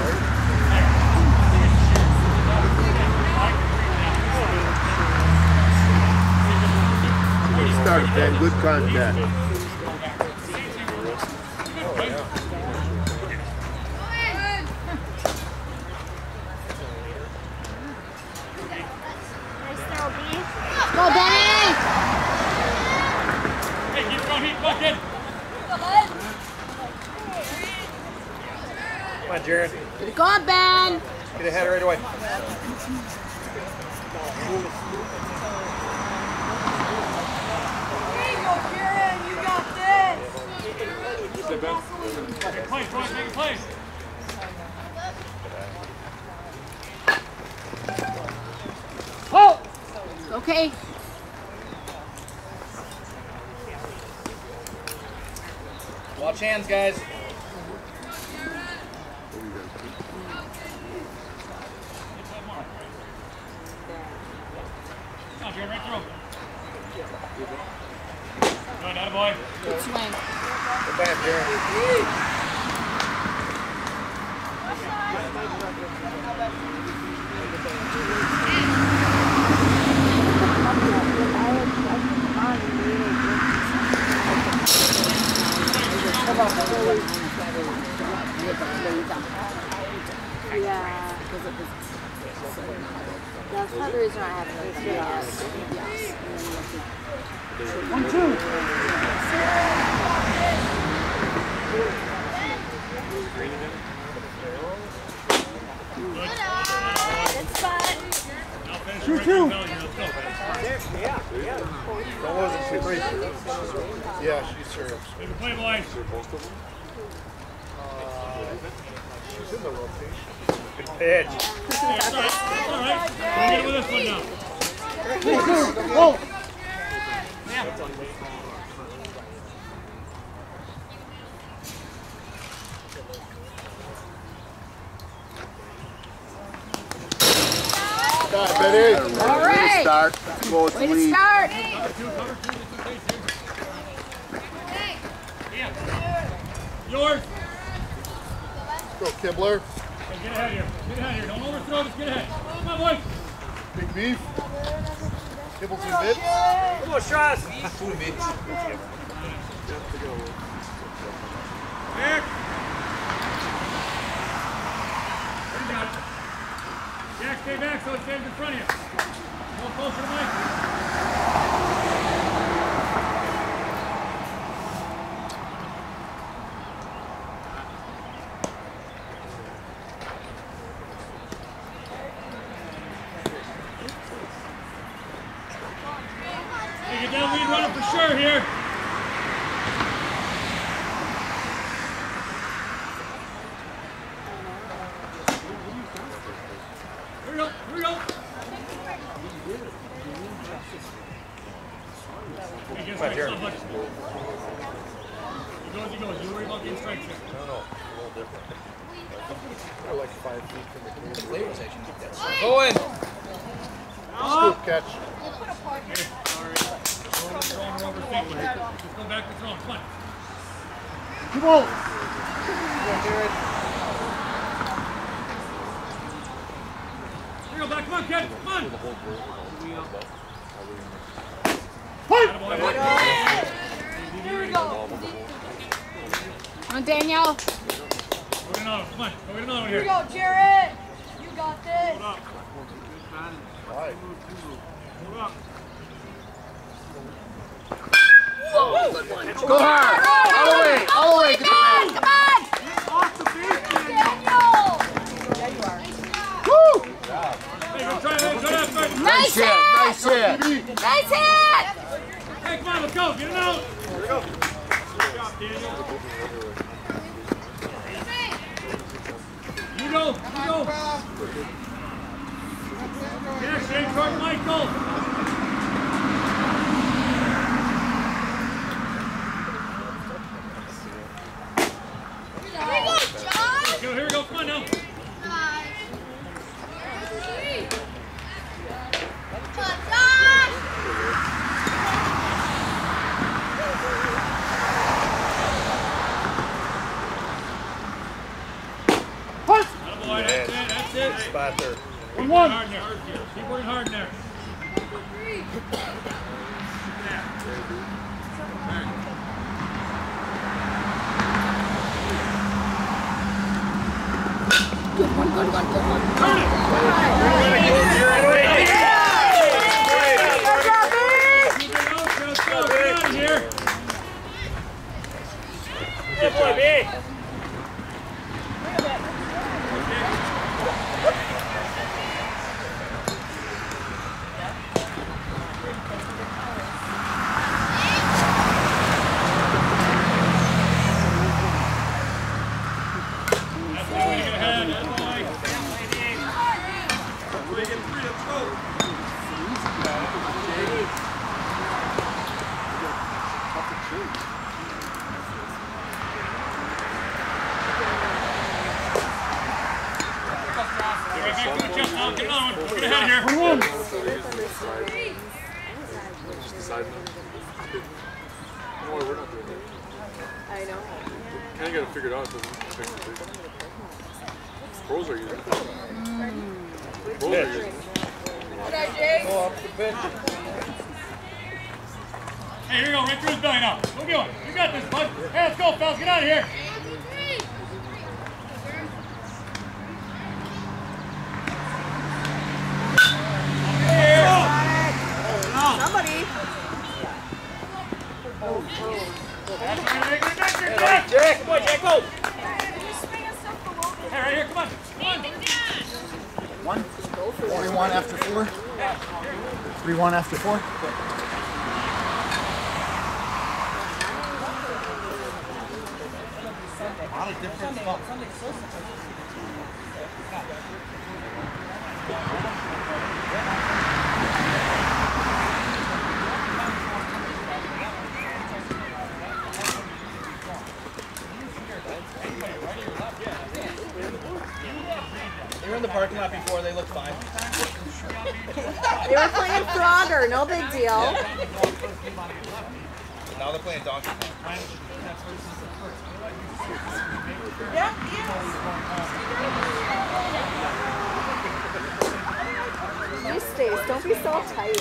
S9: Good start, Ben. Good contact.
S8: Go, Benny!
S2: Hey, keep going, heat bucket!
S6: Come on, Jared.
S8: Get it going, Ben!
S6: Get ahead right away.
S7: There you go, Jared. You got this.
S2: Make a play, Troy, make a play!
S8: Oh! Okay.
S6: Watch hands, guys.
S2: Come on, Jared, right through. Good, attaboy.
S8: Good swing.
S6: Good bad, Jared.
S8: Yeah, because it was. That's another reason I haven't really done yes. 1, 2.
S2: Two.
S4: That wasn't too great. Yeah, she's serious.
S2: Make a play, boys.
S4: She's in the rotation.
S6: Good pitch.
S2: All right. We'll get with this one now.
S8: Oh!
S9: Benny.
S8: All right.
S9: Start. Go with
S8: Way to
S9: lead.
S8: start.
S2: Yours.
S4: Go, Kibler.
S2: Hey, get ahead here. Get ahead here. Don't overthrow, just get ahead. Come on, boys.
S4: Big beef. Kibbles and bits.
S6: Come on, Strauss.
S2: Eric. You got it. Jack, stay back so it stays in front of you. Go closer to Mike. Hey, get that lead runner for sure here. Here we go, here we go. Hey, get straight, stop, buddy. He goes. You worry about getting straight here.
S4: No, a little different. They're like 5 feet from the cage.
S6: Going.
S4: Scoop catch.
S2: Hey, all right. Just go back to throwing. Come on.
S4: Come on.
S2: Here we go, back. Come on, kid. Come on.
S7: Here we go.
S8: Come on, Daniel.
S2: Go get another one. Come on. Go get another one
S7: Here
S2: here.
S7: we go, Jared. You got this.
S2: Hold up.
S4: Right.
S2: Hold up.
S9: Go hard. All the way. All the way. Get the man.
S8: Come on.
S7: Daniel.
S9: Woo.
S2: Hey, go try that. Go that first.
S8: Nice hit.
S9: Nice hit.
S8: Nice hit.
S2: Hey, come on. Let's go. Get it out. Here we go. Good job, Daniel. You go. You go. Yeah, Shane toward Michael. Here we go, come on now. That's it.
S6: Spot there.
S2: Keep working hard in there. Keep working hard in there.
S8: Good one.
S2: Turn it.
S6: Good boy, B.
S1: I know.
S3: Kind of got to figure it out. It doesn't fix it. Pros are using it. Pros are using it.
S6: Go up the pitch.
S2: Hey, here you go, right through his belly now. Go get one. You got this, bud. Hey, let's go, fellas. Get out of here.
S1: Somebody.
S6: Jack, come on, Jack, go!
S2: Hey, right here, come on.
S4: One. 3-1 after 4. 3-1 after 4. A lot of different stuff.
S6: They were in the parking lot before, they looked fine.
S1: They were playing Frogger, no big deal.
S6: Now they're playing Donkey Kong.
S1: You Stace, don't be so tight.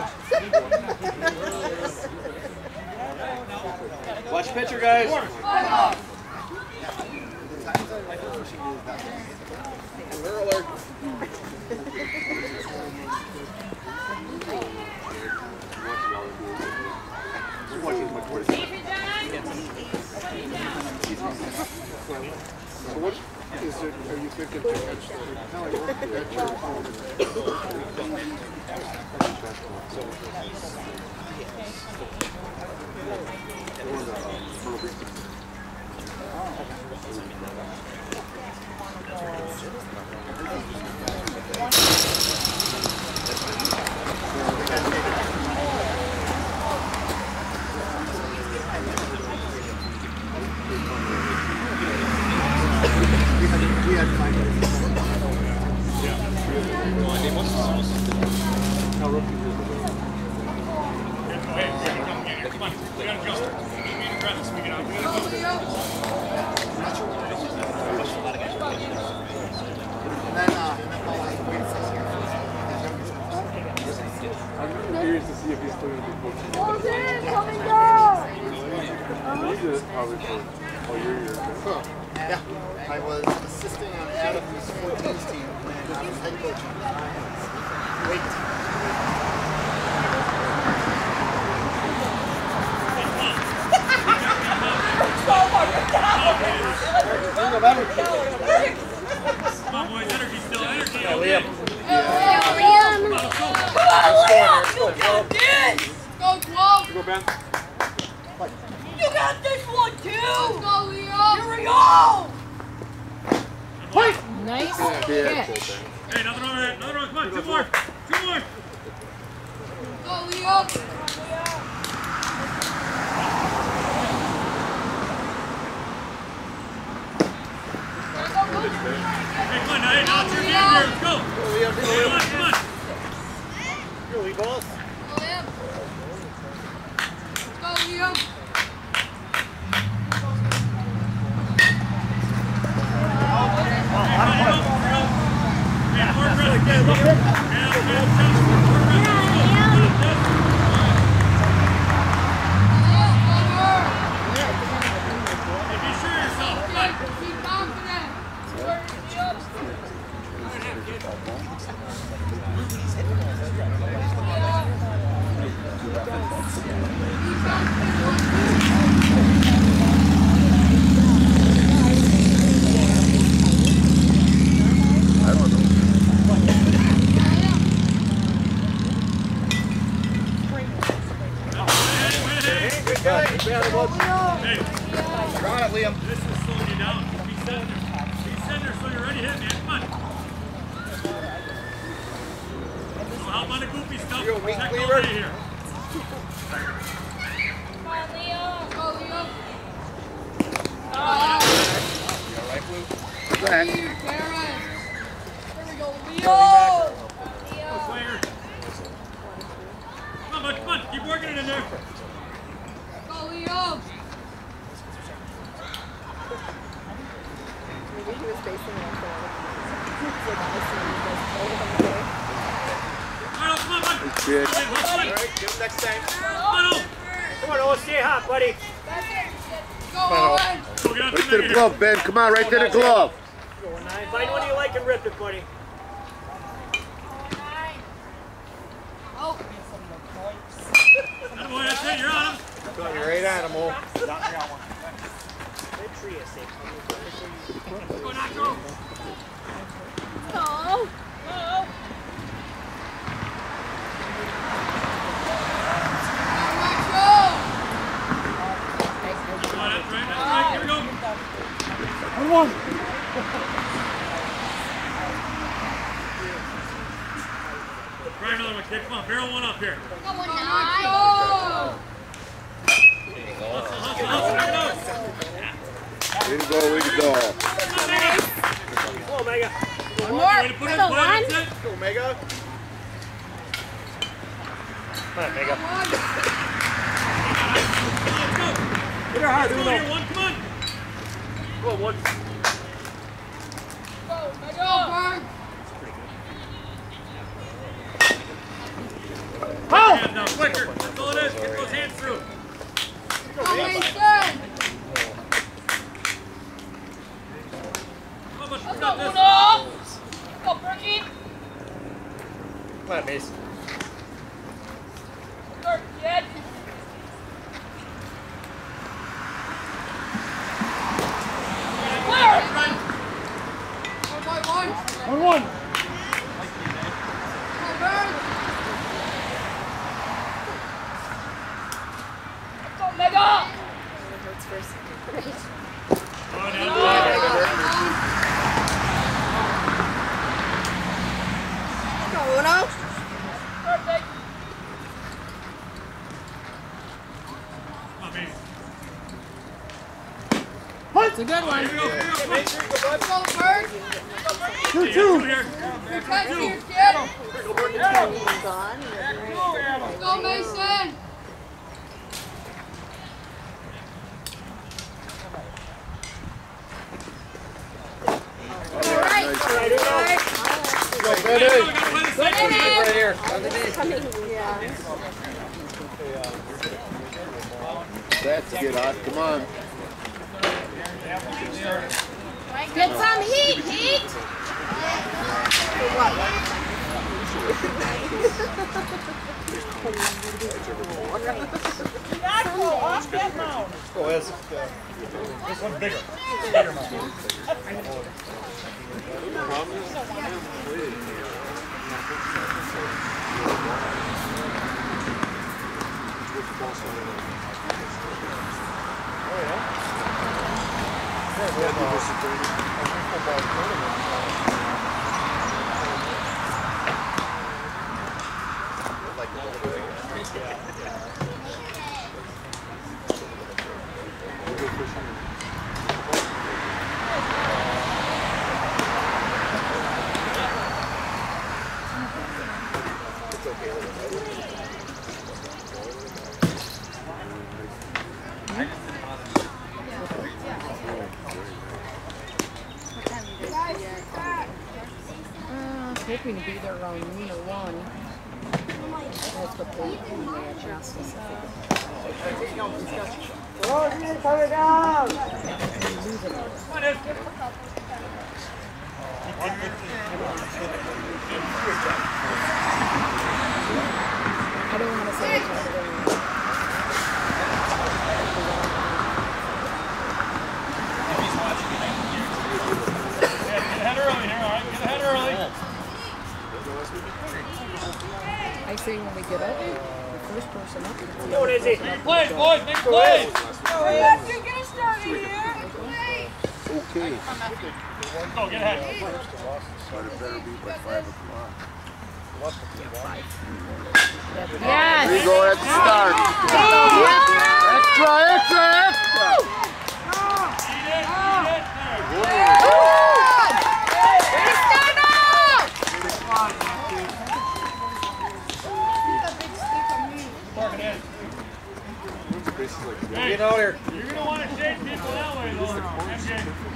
S6: Watch the pitcher, guys. Alert.
S3: So what is it, are you thinking to catch we had fun.
S2: Come on, we gotta jump. We need to grab this. We gotta go.
S3: I'm curious to see if he's still going to be coaching.
S1: Come and go!
S3: He did it probably for all your years.
S4: Yeah, I was assisting on Adam's 14s team and I was head coach on the Lions. Wait.
S2: Come on, boys. Energy still. Energy.
S6: Yeah, Liam.
S7: Go 12!
S3: Go, Ben.
S7: You got this one too! Let's go, Leo! Here we go!
S4: Wait!
S8: Nice
S9: Yeah.
S8: catch.
S2: Hey, another one, come on, two more.
S1: Go, Leo!
S2: Hey, come on, now it's your game here, let's go. Come on.
S4: Go, Lee balls.
S1: Go, Leo!
S2: This is slowing you down. Be center so you're ready to hit, man. Come on. So help on the goofy stuff.
S4: You're a weak
S2: Check
S4: cleaver.
S2: over here.
S1: Come on, Leo! Go, Leo!
S9: Back.
S1: Here, Karen! There we go, Leo!
S2: Swinger. Come on, bud. Come on. Keep working it in there.
S1: Go, Leo!
S8: Maybe he was facing like that.
S2: Come on, bud.
S9: Good.
S2: Come on.
S4: Alright, get him next time.
S7: Come on, Owen, stay hot, buddy.
S1: Go, Owen!
S2: Go get out
S9: Right to the glove, Ben. Come on, right to the glove.
S7: Find one you like and rip it, buddy.
S1: Oh!
S2: Boy, that's it. You're on him.
S4: You're right on him, Mo.
S7: That tree is safe.
S2: Go, Nacho.
S8: Oh.
S2: Come on, that's right. Here we go. Try another one, kid. Come on, barrel one up here.
S1: Come on, Nacho!
S9: Way to go, way to go.
S7: Oh, Omega.
S2: One more. Way to put it in play. That's it.
S4: Go, Omega.
S7: Come on, Omega.
S2: Hit her hard, Uno. Here, one, come on.
S7: Go, one.
S1: Go,
S2: Hands down, quicker. That's all it is. Get those hands through.
S1: Go, Mason!
S2: Come on, let's
S1: Go,
S2: this.
S1: Uno! Go, Berkey!
S6: Come on, Mace.
S1: Good, kid! Clear! 1-1.
S2: 1-1.
S1: Go, Bird! Go, Mega!
S2: Come on, down.
S8: Go, Uno.
S1: Perfect!
S2: Come on, Mace.
S8: It's a good one.
S2: Here we go. Come on.
S1: Go, Bird! Go, Bird!
S2: 2-2 here.
S1: Good catch here, kid!
S8: Gone.
S1: Go, Mason!
S9: Go, Benny.
S6: Right here.
S8: Yeah.
S9: That's get hot. Come on.
S8: Get some heat, heat.
S6: Oh, this one's bigger. Bigger mound.
S4: Yeah,
S8: hoping to be there around noon or 1. That's what they asked us.
S7: Coming down!
S8: I don't want to say it's
S2: Get ahead early here, all right? Get ahead early.
S8: I say when we get up, the first person up.
S7: Go, Izzy.
S2: Make plays, boys, make plays.
S9: Okay.
S2: Go, get ahead.
S9: But it better be by 5 o'clock.
S8: Yes!
S9: There you go, that's the start. Extra, extra, extra!
S2: Eat it, there. Hey,
S6: Get out here.
S2: you're going to want to chase people that way, though, MJ.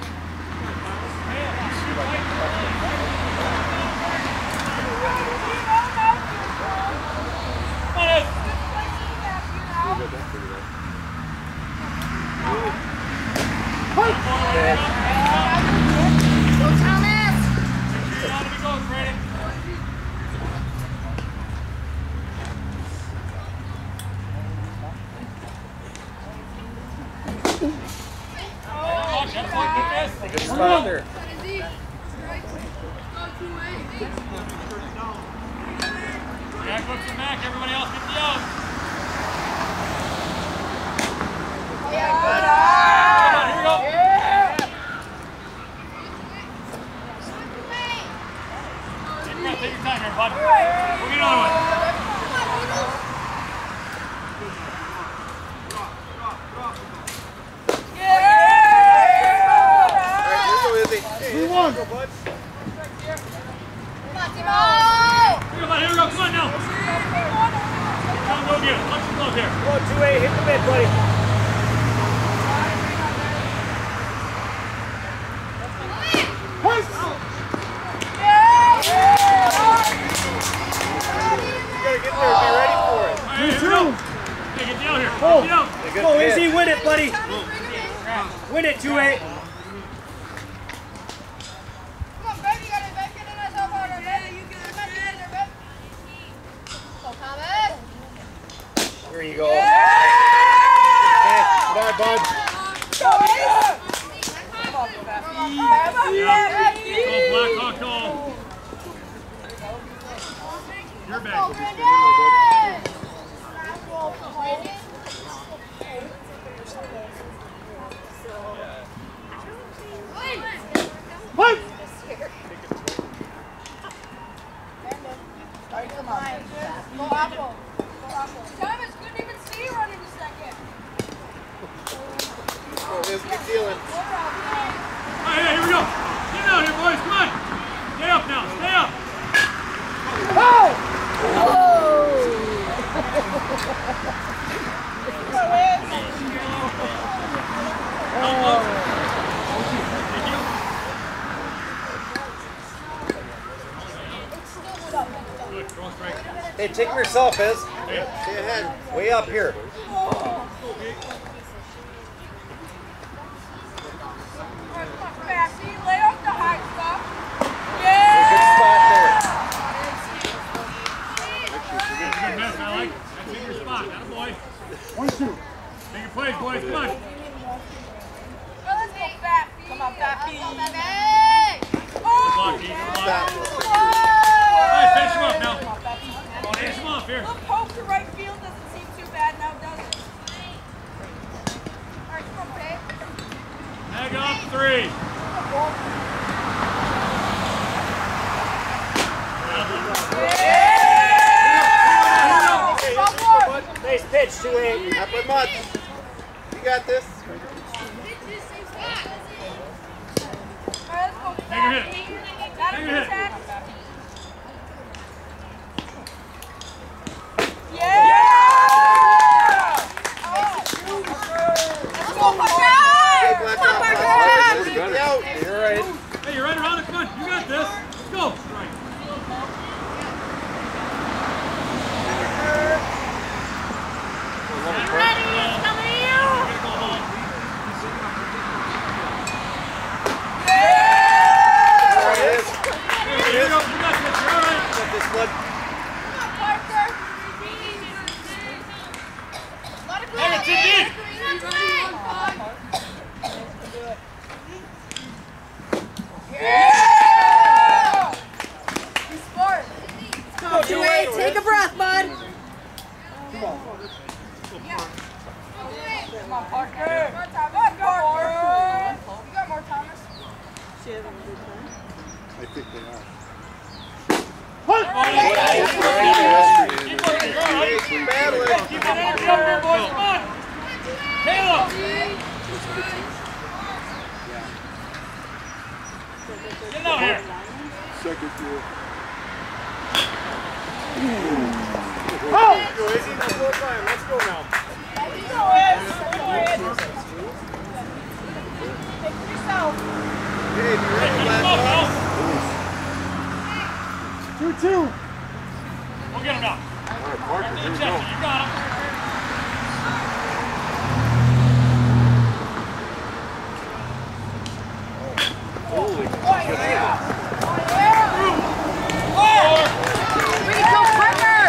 S2: Come on, Ed.
S8: Go, Thomas!
S2: You're on to be going, Brandon.
S6: Good spot there.
S2: Jack looks at Mac, everybody else gets the out. Come on, here we go. Take your time here, bud. We'll get on with it.
S9: Who won?
S2: Here we go, come on now. Come on, go get it. Let's go there.
S7: Come on, 2-8, hit the mid, buddy.
S2: Hey, get down here. Get down.
S7: Go, Izzy, win it, buddy. Win it, 2-8.
S6: There you go.
S9: Bye, bud.
S2: Blackhawk call. You're back.
S7: What?
S1: Thomas couldn't even see you running a second.
S9: Oh, let's get dealing.
S2: Hey, here we go. Get out here, boys. Come on. Stay up now. Stay up. Good. Throw strike.
S6: Hey, take him yourself, Iz.
S9: Stay ahead.
S6: Way up here.
S1: Lay off the high stuff.
S6: Good spot there.
S2: Good mess, I like it. That's in your spot. That boy.
S9: 1-2.
S2: Take your plays, boys. Come on.
S1: Let's go, Fat Feet. Come on, Fat Feet.
S2: Good luck, Keith. Good luck. All right, finish him up now. Finish him off here.
S1: The poke to right field doesn't seem too bad now, does it? All right, come on, Pay.
S2: Tag up 3.
S7: Nice pitch, 2-8.
S9: Not by much. You got this.
S2: Take your hit. Take your hit.
S9: You're right.
S2: Hey, you're right around it. Come on. You got this. Let's go. Right.
S3: I think they are.
S2: Keep battling. Keep it energy up there, boys. Come on. Caleb. Get out here.
S3: Second year.
S2: Oh! Go easy. Let's go time. Let's go now.
S7: Go ahead. Take it yourself.
S3: Hey, you ready, Black?
S9: 2-2.
S2: We'll get him now.
S3: All right, Parker,
S2: Right to
S3: here
S2: the
S3: we
S2: chest.
S3: go.
S2: You got him.
S3: Holy
S7: Oh, yeah.
S8: Way to go, Parker!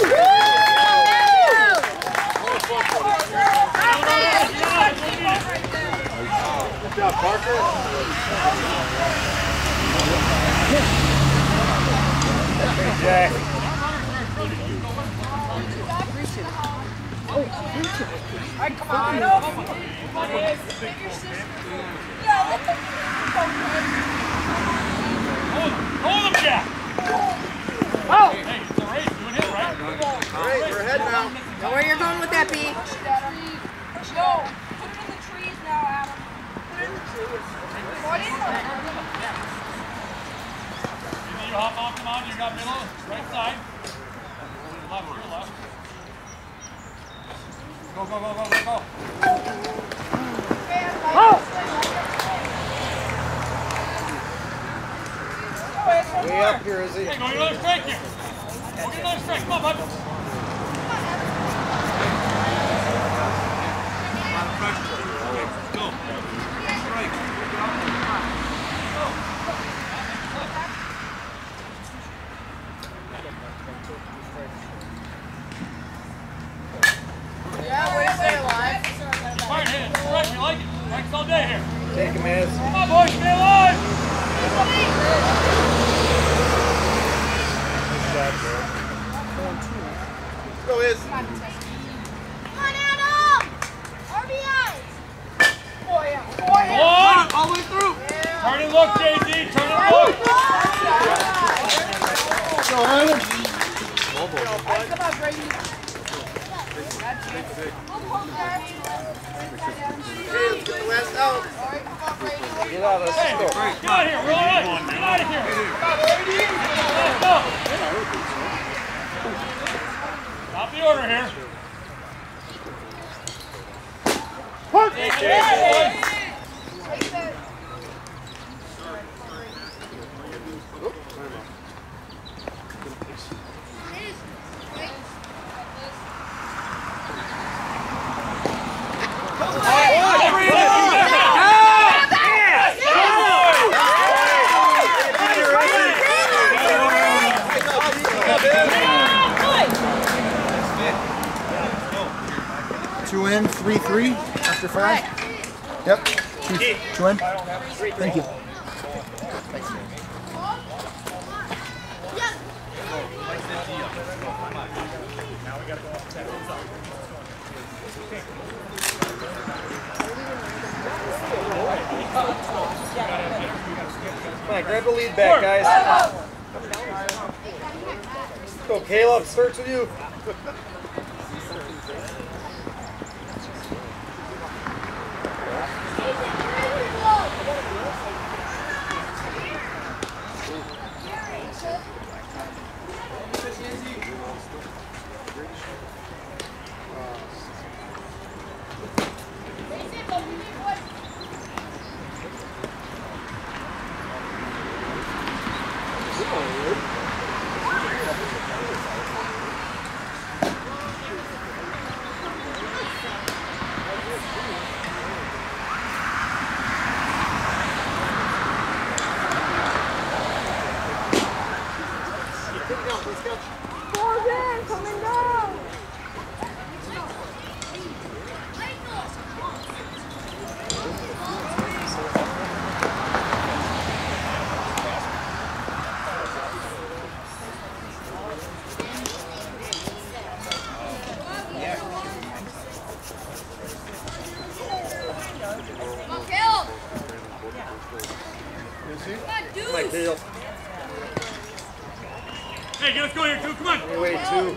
S3: Good job, Parker.
S6: Jack.
S7: Alright, come on.
S2: Hold him, Jack.
S7: Oh!
S2: Hey, it's a race. Doing hit, right?
S3: All right, we're ahead now.
S8: Know where you're going with that, B.
S7: Yo, put it in the trees now, Adam. Put it in the trees. What is it?
S2: You hop off, come on. You got middle, right side. Your left, your left. Go, go, go, go, go, go.
S6: Way up here, is he?
S2: Hey, go get another strike here. Go get another strike. Come on, bud. Fire hit it. Strike, you like it. Strikes all day here.
S6: Take him, as.
S2: Come on, boys. Stay alive.
S3: Go, Iz.
S7: Come on, Adam! RBI! Oh, yeah. Oh, yeah.
S2: All the way through. Turn and look, JD. Turn and look.
S9: Go, Adam.
S7: Come on, Brady.
S3: Let's get the last out.
S6: Get out of this.
S2: Hey,
S6: Let's go.
S2: get out of here. We're all right. Get out of here. Let's go. Stop the order here. Take it, boys.
S9: Two in, 3-3 after 5. Yep. Two in. Thank you.
S6: Come on, grab the lead back, guys. Let's go, Caleb. Starts with you.
S1: Morgan, coming down.
S7: Come on, Caleb.
S3: Is he?
S7: Come on, dude.
S6: Come on, Caleb.
S2: Hey, let's go here, two. Come on.
S4: Wait, two.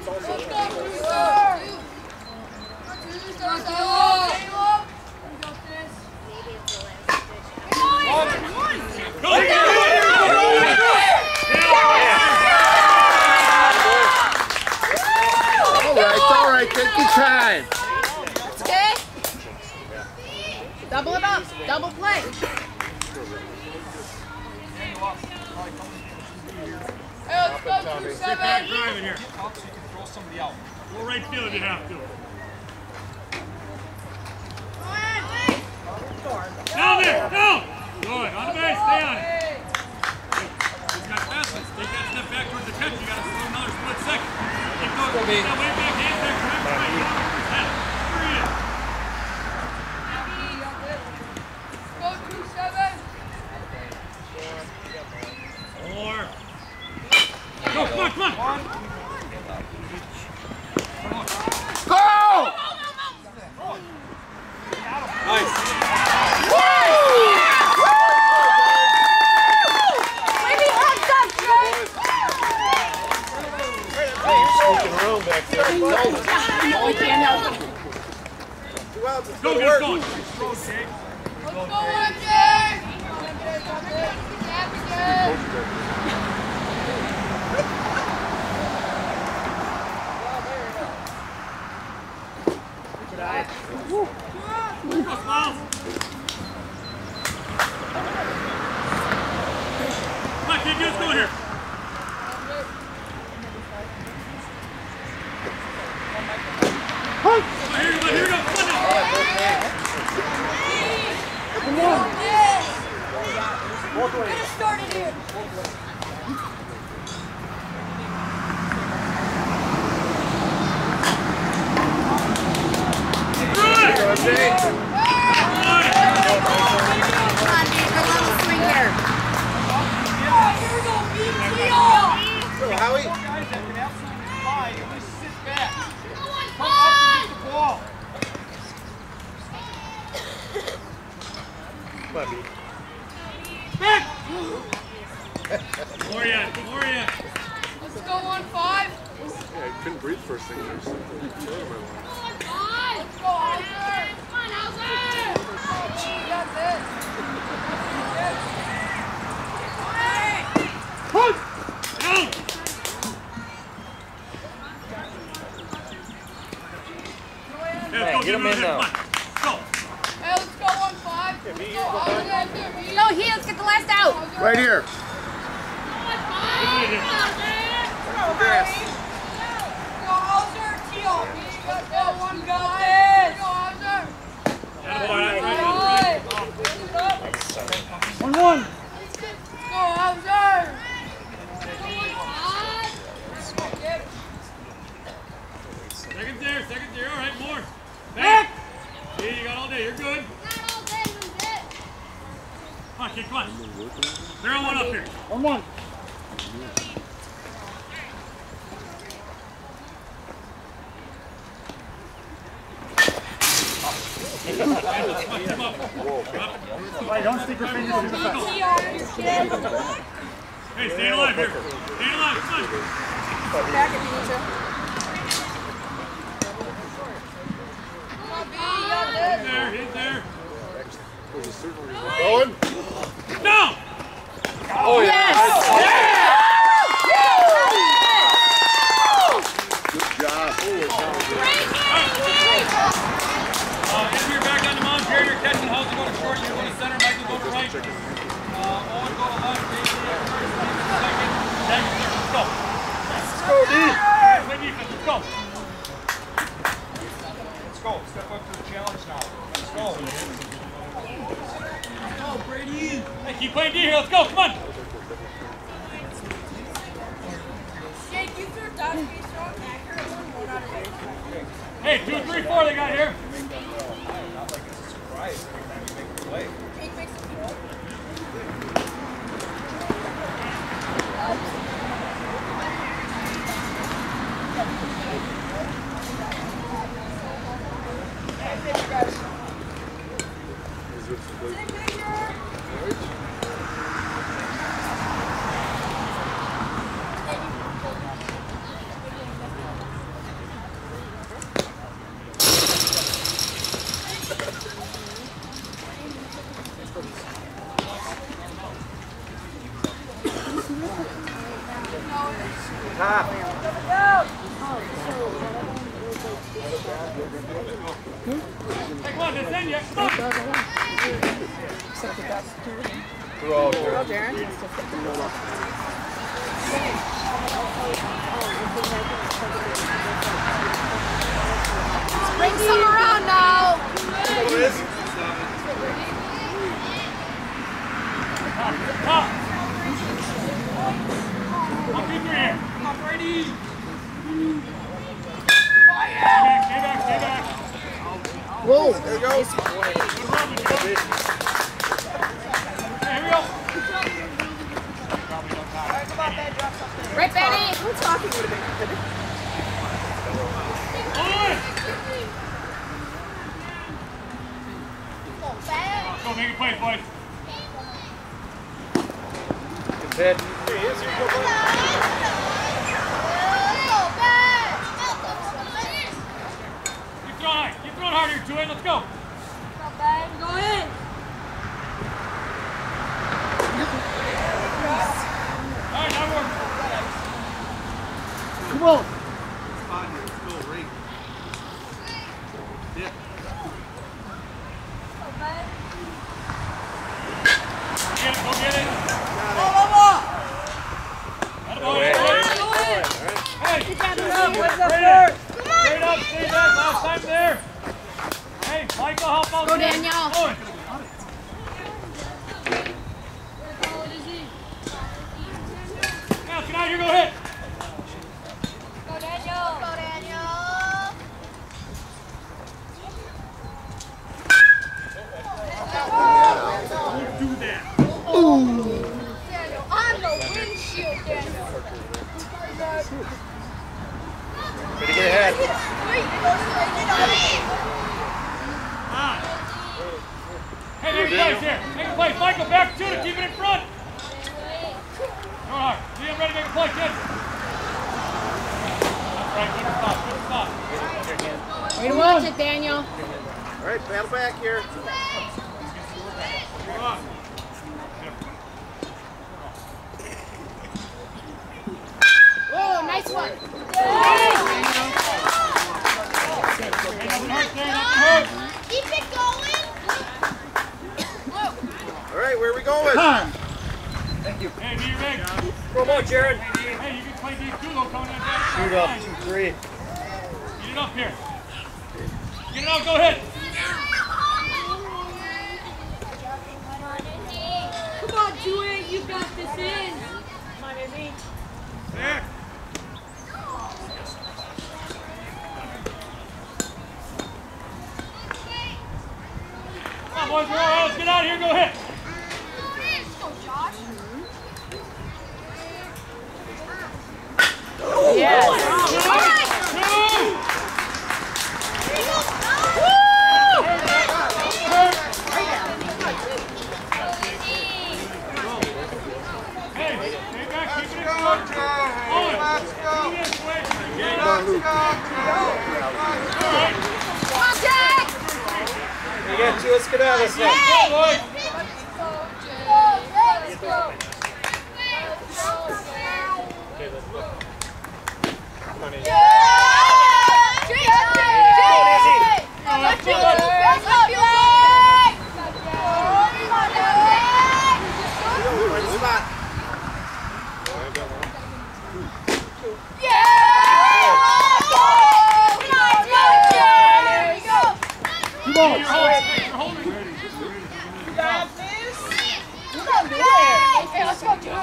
S6: All right, take your time.
S8: It's okay. Double it up. Double play.
S2: Sit back driving here. Up so you can throw somebody out. Go right field if you have to. Down there, down! Good, on the base, stay on it. He's got fastness. Take that step back towards the catch. You got to slow another split second. Keep going. That way back, hands back, grab the right. Head. Hurry in.
S7: Go 2-7.
S2: 4. Go, come on, come on!
S6: Go!
S2: Nice.
S4: Sneaking around back there.
S2: Go, get us going. Go, Jake.
S7: Let's go, Jake.
S2: Go, Smiles. Come on, kid, get us going here. Here we go, here we go. Come on now.
S7: Get us started here.
S4: Howie?
S5: Guys that can absolutely fly if they sit back. Come up and get the ball.
S2: Back! Gloria, Gloria.
S7: Let's go 1-5.
S3: Yeah, I couldn't breathe first thing. There's something in my line.
S7: Let's go, Hauser. Come on, Hauser. You got this.
S2: Down!
S6: Hey, get him in now.
S2: Go.
S7: Hey, let's go 1-5. Let's go, Hauser.
S8: No, he let's get the last out.
S6: Right here.
S7: Go, Hauser. Teal. Let's go 1-5. Let's go, Hauser.
S2: Attaboy.
S9: 1-1.
S7: Go, Hauser.
S2: Second there, all right, more. Back! See, you got all day, you're good. Come on, kid, come on. Barrel one up here.
S9: 1-1.
S2: Come on, come up. Drop it.
S9: Hey, don't stick your fingers in the back.
S2: Hey, stay alive here. Stay alive, come on.
S1: Back at Denisha.
S2: He's there.
S3: There's a certain reason.
S4: Going?
S2: No!
S6: Oh, yes!
S4: Good job.
S2: If you're back on the mound, Jerry, you're catching. How's it going to short? You're going to center, Michael go to right. Owen go to left, David at first, David second. David third. Let's go.
S4: Let's go, D.
S2: Play defense. Let's go.
S5: Let's go. Step up to the challenge now. Let's go.
S2: Let's go, Brady. Hey, keep playing D here. Let's go. Come on.
S7: Jake, you threw down to be strong, accurate, 1 out of 8.
S2: Hey, 2, 3, 4 they got here.
S5: Not like it's a surprise every time you make a play.
S7: Jake makes a throw.
S6: Top.
S2: Hey, come on, descend you. Come on.
S6: Throw,
S1: Darren.
S8: Bring some around now.
S2: Top. I'll keep your here. Up ready. Stay back, stay back.
S9: Whoa.
S6: There we go.
S2: Good run, good run. Hey, here we go.
S8: Right, Benny.
S1: Who's talking would have been good.
S2: Go, make it play, boys.
S6: Good hit.
S2: Keep throwing high. Keep throwing harder, Julian. Let's go.
S8: Go in.
S2: All right, now we're.
S9: Come on.
S2: Get it, go get it. Hey, straight up, stay back. Last time there. Hey, Michael, help out.
S8: Go, Daniel.
S2: Owen. Now, get out here, go hit.
S8: Go, Daniel. Go, Daniel.
S2: Don't do that.
S8: Daniel, on the windshield, Daniel.
S6: Way to get ahead.
S2: Hey, make a place here. Make a place. Michael, back to it. Keep it in front. Go hard. Liam, ready to make a play, kid. That's right. Good stop. Good stop.
S8: Way to watch it, Daniel.
S6: All right, battle back here.
S2: Come on.
S8: Oh, nice one. Keep it going.
S6: All right, where are we going?
S9: Time.
S6: Thank you.
S2: Hey, do your big.
S6: Throw more, Jared.
S2: Hey, you can play deep too, though, coming in back.
S6: Shoot up, 2-3.
S2: Get it up here. Get it out, go ahead.
S8: Come on, Dewey, you got this in. Come on, Izzy.
S2: There. Come on, boys, we're all right. Let's get out of here, go hit.
S8: Yes.
S2: Hey, stay back, keep it in front. Owen, this way.
S6: Come on, Luke.
S2: All right.
S6: You got two. Let's get out of this thing.
S2: Go, boys.
S6: Come on, Izzy. Right spot.
S9: Come on.
S2: You're holding.
S7: You got this? You can do it.
S8: Okay, let's go, Dewey.
S2: Good.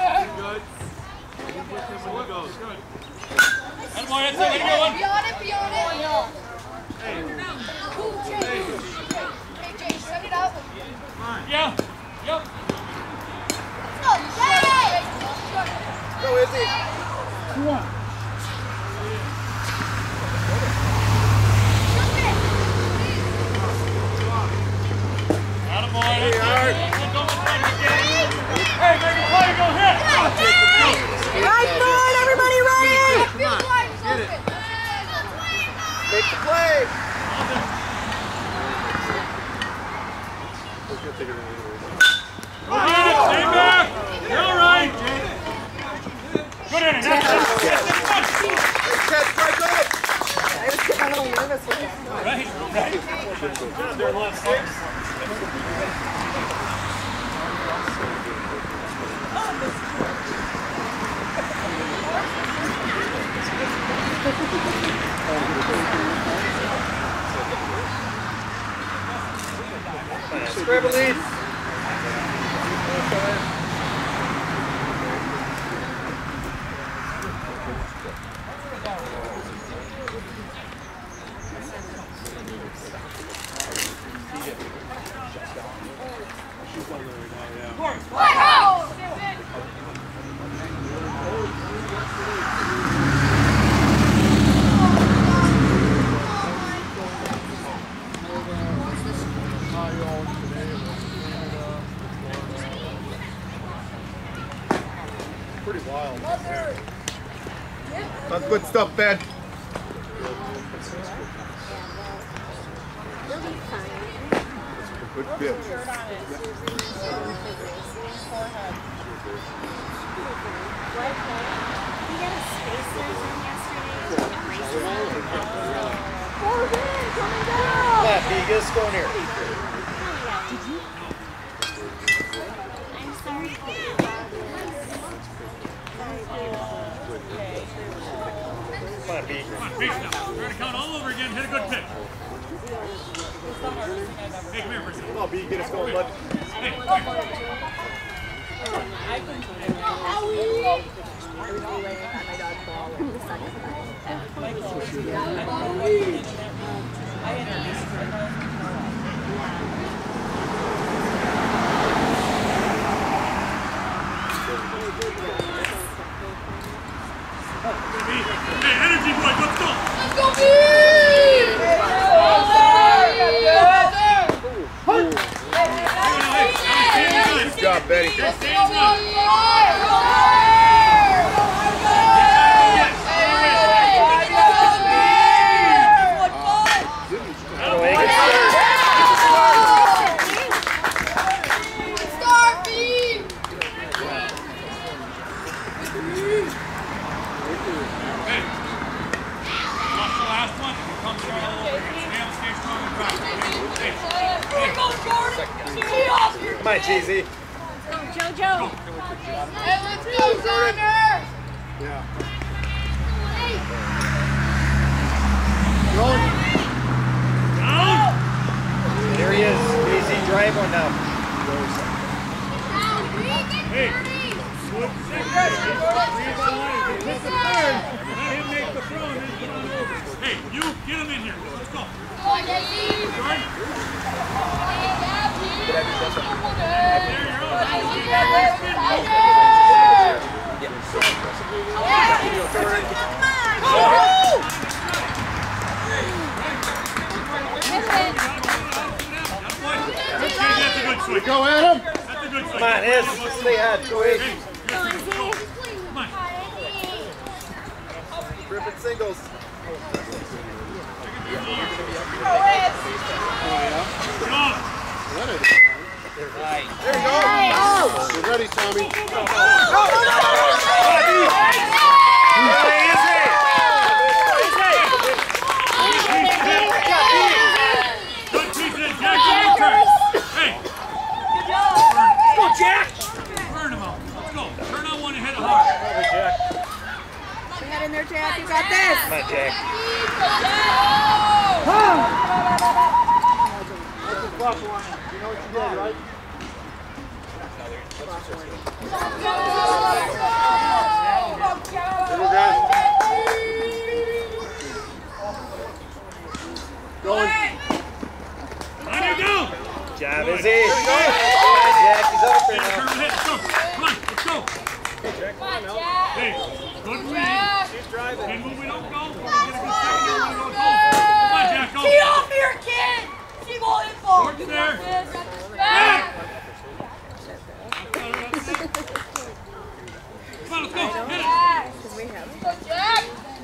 S2: Good. Attaboy, that's it. Way to go, one.
S8: Be on it, be on it. Hey, Jay, send it out.
S2: Yeah. Yep.
S8: Let's go, Jay.
S6: Go, Izzy.
S9: Come on.
S2: Attaboy.
S6: Hey,
S2: That's
S6: Art.
S2: it. Hey, make a play, go hit.
S7: Right foot, everybody right in.
S6: Make the play.
S2: Stay back. You're all right. Good inning. That's it.
S1: was getting a little nervous with that.
S2: Right.
S6: They're left 6.
S4: Scrabble lead. Pretty wild.
S9: That's good stuff, Ben. Good bit.
S4: Left, Vegas, go in here.
S8: I'm sorry.
S4: Come on, B.
S2: Come on, big now. We're going to count all over again. Hit a good pitch. Hey, come here for a second.
S3: Come on, B, get us going, bud.
S2: Hey, come here.
S1: I was laying at my dog ball like the second
S2: Hey, energy boy, let's go!
S7: Let's go, B!
S9: Good job, Betty.
S4: Come on, Cheesy.
S8: Jojo.
S7: Hey, let's go, Saunders!
S3: Yeah.
S4: There he is. Easy drive one now.
S2: Hey, good Hey, you get him in here. Let's go.
S9: Go, Adam.
S4: Come on, Iz. Stay ahead. Go easy.
S2: Come on.
S4: Griffin singles.
S9: There you go. You're ready, Tommy.
S2: Good piece of Jack. Hey. Go, Jack. Burn him out. Let's go. Turn on one and hit it hard.
S1: Bring that in there, Jack. You got this.
S4: Come on, Jack.
S3: You know what you did, right?
S2: Going. On you go.
S4: Job, Izzy. Come on, Jack. He's up there now.
S2: Turn hit. Go. Come on. Let's go. Hey, good read. And when we don't go, we get a good second here. Come on, Jack. Go.
S7: Get off here, kid! She won't info!
S2: Work there.
S7: Back!
S2: Come on, let's go. Hit it.
S1: Because we have.
S7: Go, Jack!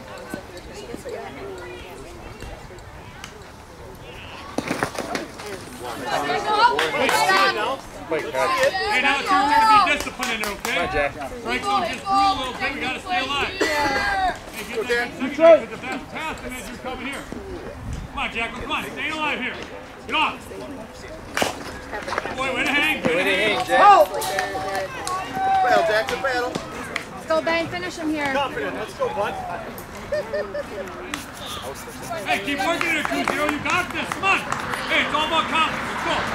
S4: Wait, God.
S2: Hey, now it's your turn to be disciplined in there, okay?
S4: Come on, Jack.
S2: Strike zone just grew a little bit. We got to stay alive.
S3: Jack.
S2: Secondary, the best pass, and then you're coming here. Come on, Jack. Come on. Stay alive here. Get off. Boy, way to hang. Way to hang,
S3: Jack. Battle, Jack. Good battle.
S8: Let's go, Ben. Finish him here.
S3: Confident. Let's go, bud.
S2: Hey, keep working it, 2-0. You got this. Come on. Hey, it's all about confidence. Let's go.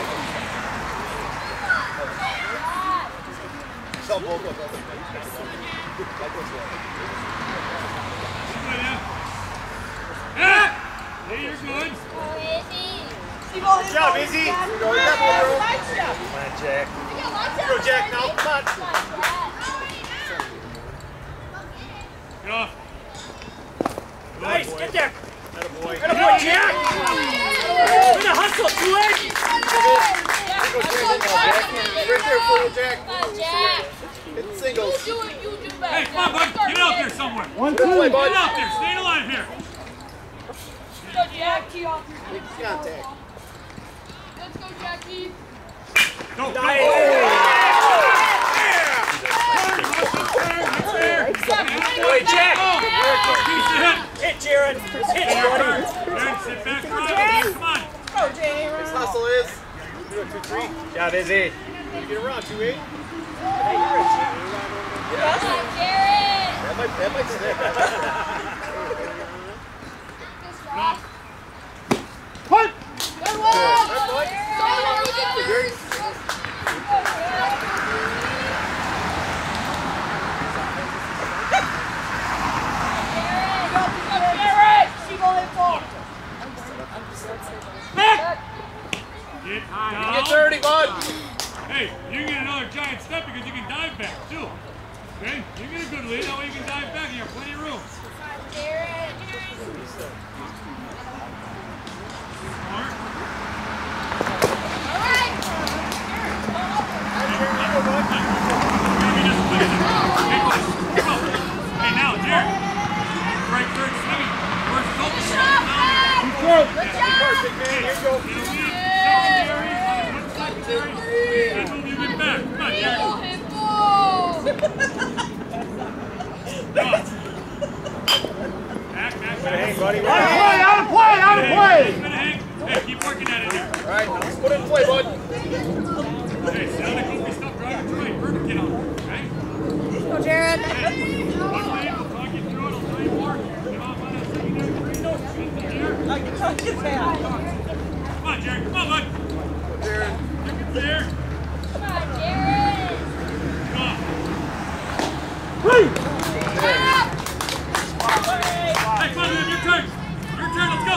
S2: Hey, you're good.
S3: Good job, Izzy. Go,
S7: Come on,
S3: Jack. Go, Jack, now. Come on.
S2: Get off.
S7: nice, get there.
S3: Attaboy.
S7: Attaboy, Jack. Way to hustle, Julian.
S3: Right there for you, Jack. Hit singles.
S2: Hey, come on, bud. Get out there somewhere.
S9: 1-2.
S3: Play,
S2: Get
S3: bud.
S2: out there. Stay alive here.
S7: Go, Jack.
S3: Contact.
S10: Let's go, Jackie.
S2: Go, go.
S7: Nice. Wait, Jack. Hit, Jared. Hit, Jared.
S2: Sit back, come on.
S7: Go, Jared.
S3: Next hustle is 2-3.
S6: Job, Izzy.
S3: Get around 2-8.
S10: Come on, Jared.
S3: That might snap.
S9: Punt.
S10: Good one.
S2: Get
S3: Get 30, bud.
S2: Hey, you can get another giant step because you can dive back, too. Okay? You get a good lead, that way you can dive back and you have plenty of room. Smart. Hey, now, Jared. Right third swinging. First open.
S10: Good job.
S3: Perfect, man. Here you go.
S2: Secondary. Then move you get back. Come on, Jared. Back.
S3: Hey, buddy.
S9: Out of play.
S2: Hey, keep working at it here.
S3: All right, let's put it in play, bud.
S2: Hey, sit down and goofy stuff, drive it right. Perfect, get on. Okay?
S8: Go, Jared.
S2: Hey, one thing, we'll talk you through it. I'll tell you more. Get off on that secondary free. Get there. Come on, Jared. Come on, bud.
S3: Jared.
S2: There.
S10: Come on, Jared.
S2: Come on.
S9: Three.
S2: Hey, come on, Liam, your turn. Your turn, let's go.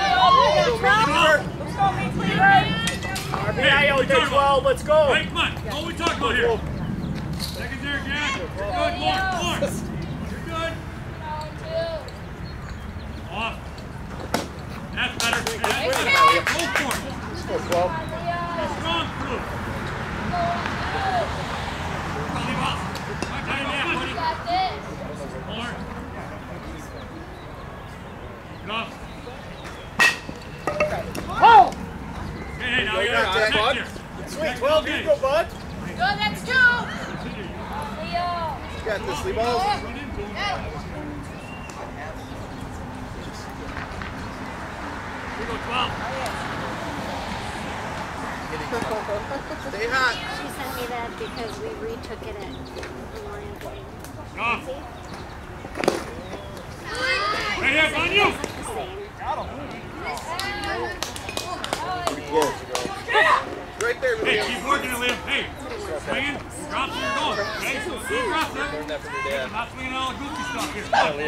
S7: RBI out there, 12. Let's go.
S2: Hey, come on. What we talking about here? Secondary, Jack. You're good. More. You're good. Off. That's better. Hey, that's better. Go for it.
S3: Let's go, 12.
S2: Strong through. Leave off.
S10: Got this.
S2: More. Get off.
S9: Oh.
S2: Hey, now
S3: Right
S2: you're
S3: back, Jack, bud.
S2: here.
S3: Sweet, 12. Here you go, bud.
S10: Good, that's two. Leo.
S3: You got this, Lee balls.
S2: Run into him. Here we go, 12.
S3: Stay hot.
S8: She sent me that because we retook it at the Lions game.
S2: Off. Right here, on you.
S3: Right there,
S2: Hey,
S3: Liam.
S2: keep working it, Liam. Hey, swinging, drops, you're going. Okay, so don't drop it. Not swinging all the goofy stuff here.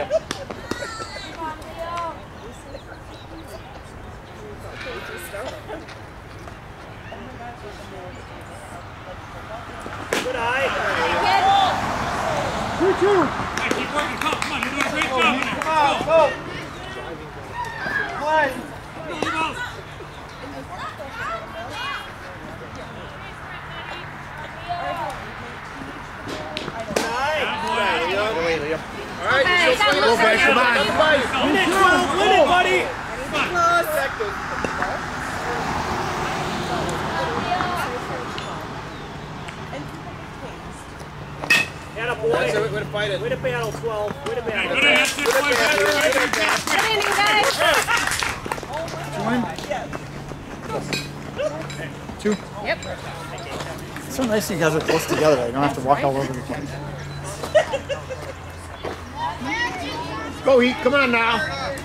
S7: Good eye.
S9: 2-2.
S2: Hey, keep working. Come on, you're doing a great job in there.
S3: Come on, go. Play.
S2: Go, leave out.
S3: All right, you're still swinging.
S9: Go, Ben, come on.
S3: Another bite.
S7: Win it, 12. Win it, buddy.
S3: Effective.
S7: Attaboy. boy.
S6: That's it. Way to fight it.
S7: Way to battle, 12. Way to battle.
S2: Good in, that's it, boys.
S8: Good inning, guys.
S9: Two.
S8: Yep.
S9: It's so nice you guys are close together. You don't have to walk all over the place.
S4: Go, Heat. Come on now.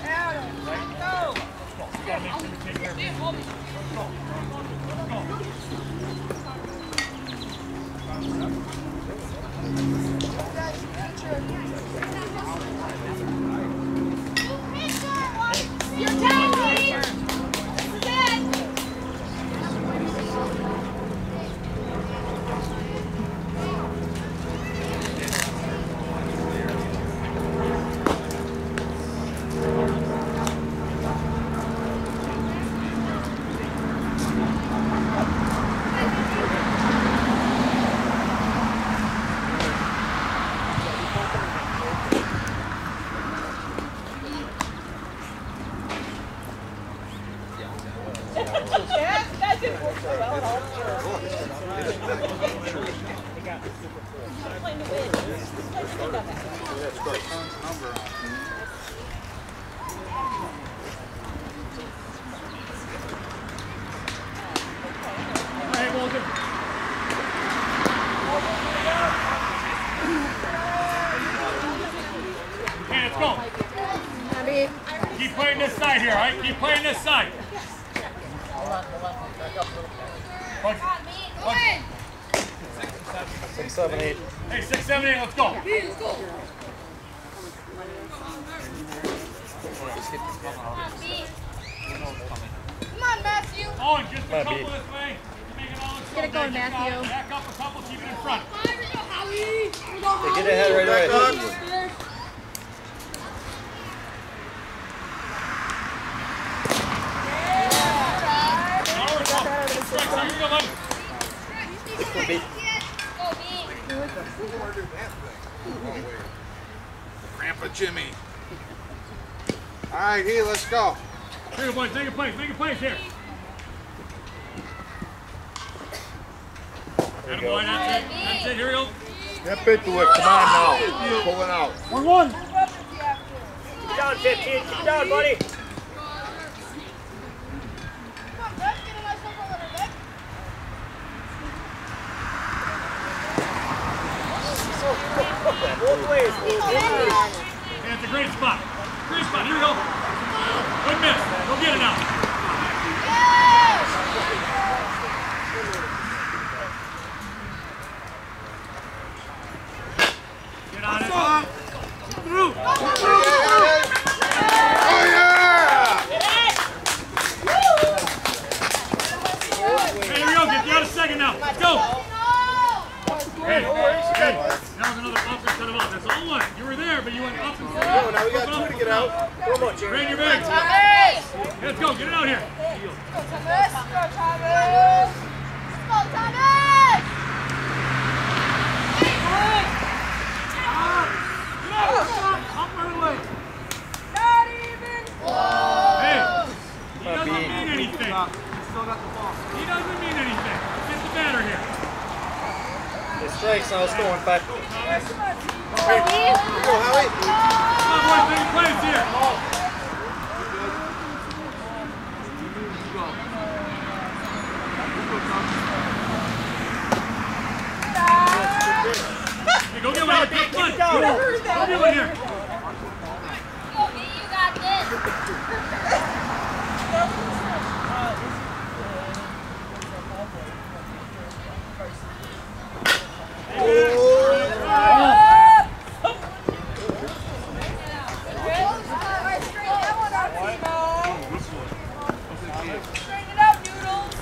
S2: Okay, let's go. Keep playing this side here, all right? Keep playing this side.
S6: Six, seven, eight.
S2: Hey, 6, 7, 8, let's go.
S10: Come on, Matthew.
S2: Owen, just a couple this way. Make it all
S8: Get it going, Matthew.
S2: Back up a couple, keep it in front.
S6: Hey, get ahead right away.
S4: Grandpa Jimmy. All right, Heat, let's go.
S2: Here, boys, take a place here. Attaboy, that's it, here we go.
S4: Step into it. Come on now. Pull it out.
S9: 1-1.
S7: Keep down, 15. Keep down, buddy. Both ways.
S2: Yeah, it's a great spot. Great spot, here we go. Good miss, go get it now. Get on it. Through.
S4: Oh, yeah!
S2: Hey, here we go, get you out a second now. Let's go. Hey, that was another up instead of out. That's all one. You were there, but you went up instead of out.
S4: Now we got two to get out.
S7: Come on, Jerry.
S2: Train your bags. Let's go, get it out here. Hey, he doesn't mean anything. He doesn't mean anything. Get the batter here.
S6: It strikes, now let's go on 5.
S4: Go, Howie.
S2: Come on, boys, make plays here. Hey, go get one here. Come on. Go get one here.
S10: You got this. Straighten it out, Noodles.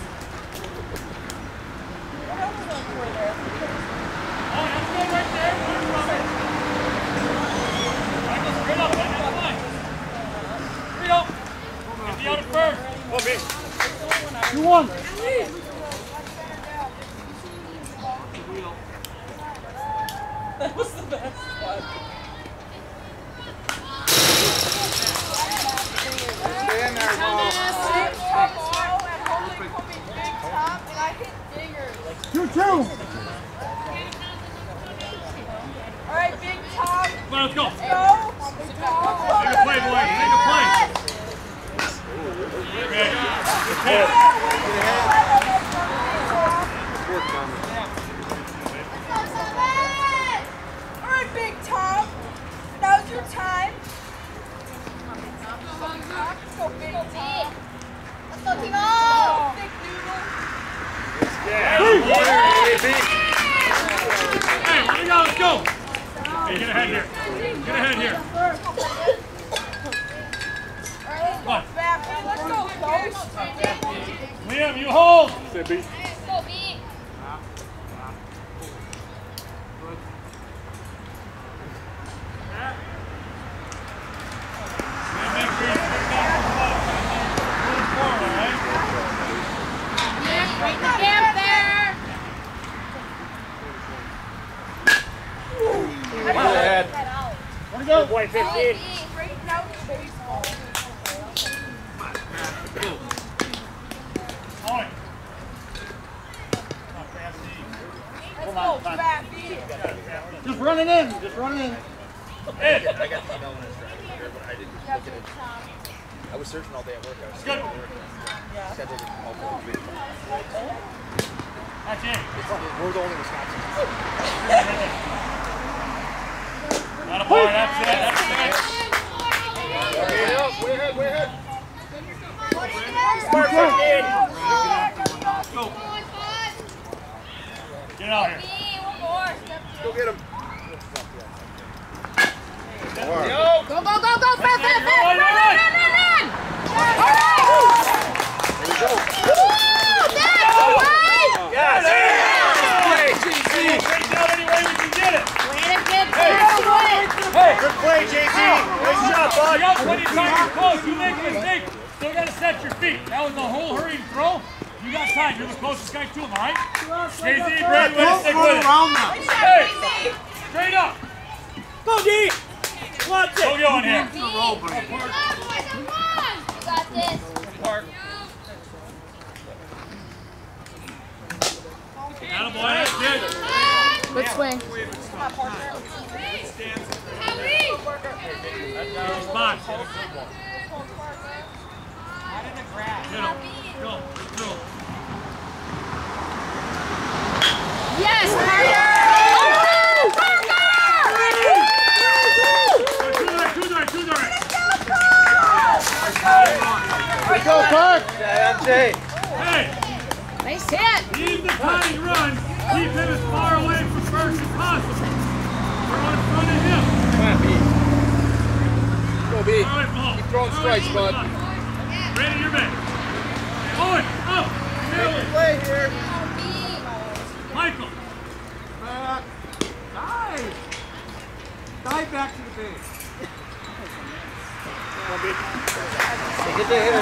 S2: Oh, that's good right there. Good from it. That goes straight up. That's fine. Here we go. let's go.
S10: Go.
S2: Make a play, boys. Make a play. Okay. Okay.
S10: All right, Big Tom. Now's your time. Let's go, Big Tom. Let's go, Timo. Big noodle.
S2: Hey, let me go. Let's go. Hey, get ahead here. Get ahead here. What?
S10: Let's go, Coach.
S2: Liam, you hold.
S3: Say B.
S10: Let's go, B.
S8: Right in the gap there.
S7: Want to go? Boy, 15.
S10: Straighten out the baseball. Let's go, Fat B.
S7: Just run it in. Just run it in.
S2: Ed.
S6: I got the email when I was driving here, but I didn't look at it. I was searching all day at work. I was
S2: Good.
S6: scheduled all for the
S2: That's it.
S6: We're the only Wisconsin.
S2: Not a boy. That's it. That's it.
S6: Way ahead, way ahead.
S10: Smart 15.
S2: Go. Get out here.
S6: Go get him.
S8: Go, go, go, go, fast, fast, fast. Run, run, run, run.
S6: There we go.
S8: Woo, that's the way.
S6: Yes.
S2: Break down any way we can get it.
S8: Way to get
S2: Hey.
S6: Hey, good play, JC. Nice job, bud.
S2: You got 20 times close. You make a mistake. Still got to set your feet. That was a whole hurried throw. You got time. You're the closest guy to him, all right? JC, Brady, way to stick with it. Hey, straight up.
S7: Go, D. Watch
S2: Go
S7: it.
S2: going here.
S10: You got this.
S2: Attaboy, that's good.
S8: Good swing.
S2: Spot. Get him. Go. Go.
S8: Yes, Carter!
S6: Let's go, Park. MJ.
S2: Hey,
S8: Nice hit.
S2: use the tiny run. Keep him as far away from first as possible. We're on front of him.
S6: Come on, B. Go, B.
S2: All right, Paul.
S6: Keep throwing strikes, bud.
S2: Ready, you're back. Owen, up.
S6: Play here.
S2: Michael.
S7: Dive. Dive back to the base.
S6: Get the hitter.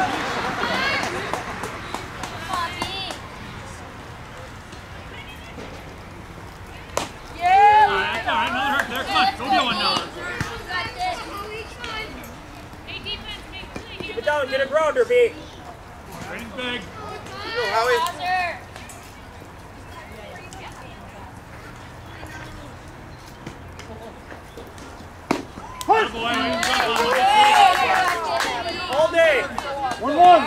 S2: All right, another hurt there. Come on, go get one now.
S7: Keep it down. Get a grounder, B.
S2: Ready, big.
S6: Go, Howie.
S2: Attaboy,
S7: All day.
S9: 1-1.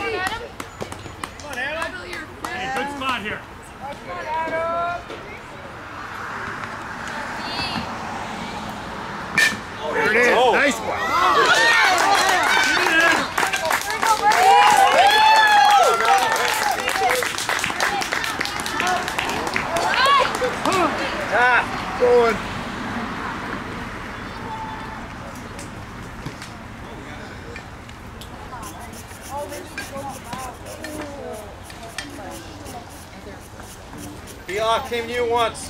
S2: hey, good spot here.
S9: There it is. Nice one.
S6: Going. B-Lock came to you once.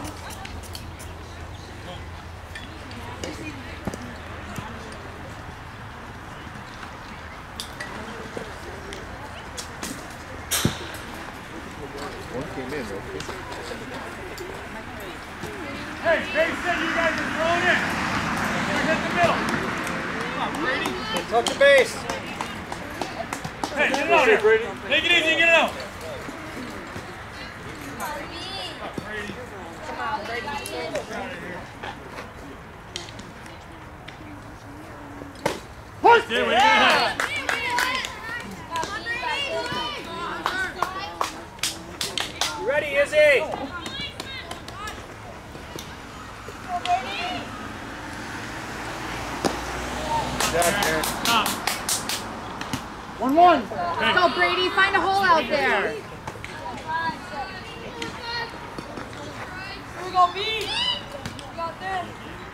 S4: One came in, right?
S2: Hey, they said you guys are thrown in. You're hit the middle. Come on, Brady.
S6: Touch the base.
S2: Hey, get it out here. Brady. Take it easy and get it out. Stay away, get ahead.
S7: You ready, Izzy?
S2: Stop.
S9: 1-1.
S10: Let's go, Brady. Find a hole out there.
S7: Here we go, B. Got this.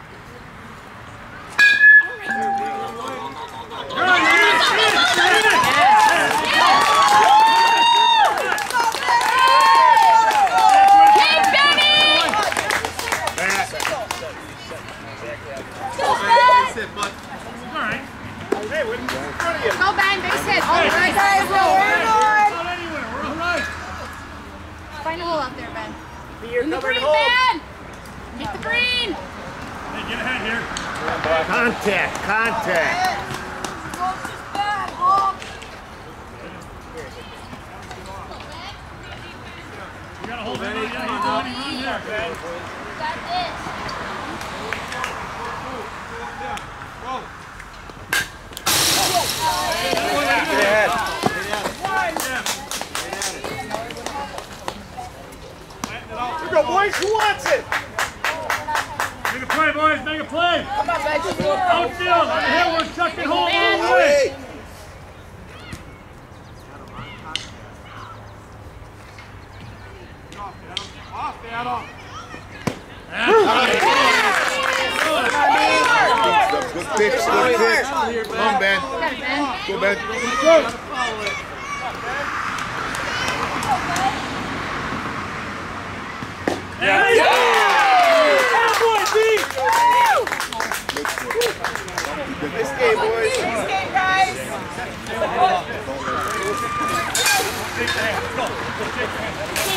S10: Go, Ben. Base hit. All right, guys.
S2: We're all right.
S10: Find a hole out there, Ben.
S7: Be your
S10: In the
S7: covered
S10: green,
S7: hole.
S10: Ben. Hit the green.
S2: Hey, get ahead here.
S4: Contact.
S2: You gotta hold it. He's running here.
S7: Here we go, boys. Who wants it?
S2: Make a play, boys. Make a play.
S7: Come on, Ben.
S2: Outfield. On the hill. We're chucking home all the way.
S4: Good pitch. Come on, Ben. Go, Ben. Nice game, boys.
S7: Nice game, guys.
S2: Shake the hand. Let's go. Let's shake the hand.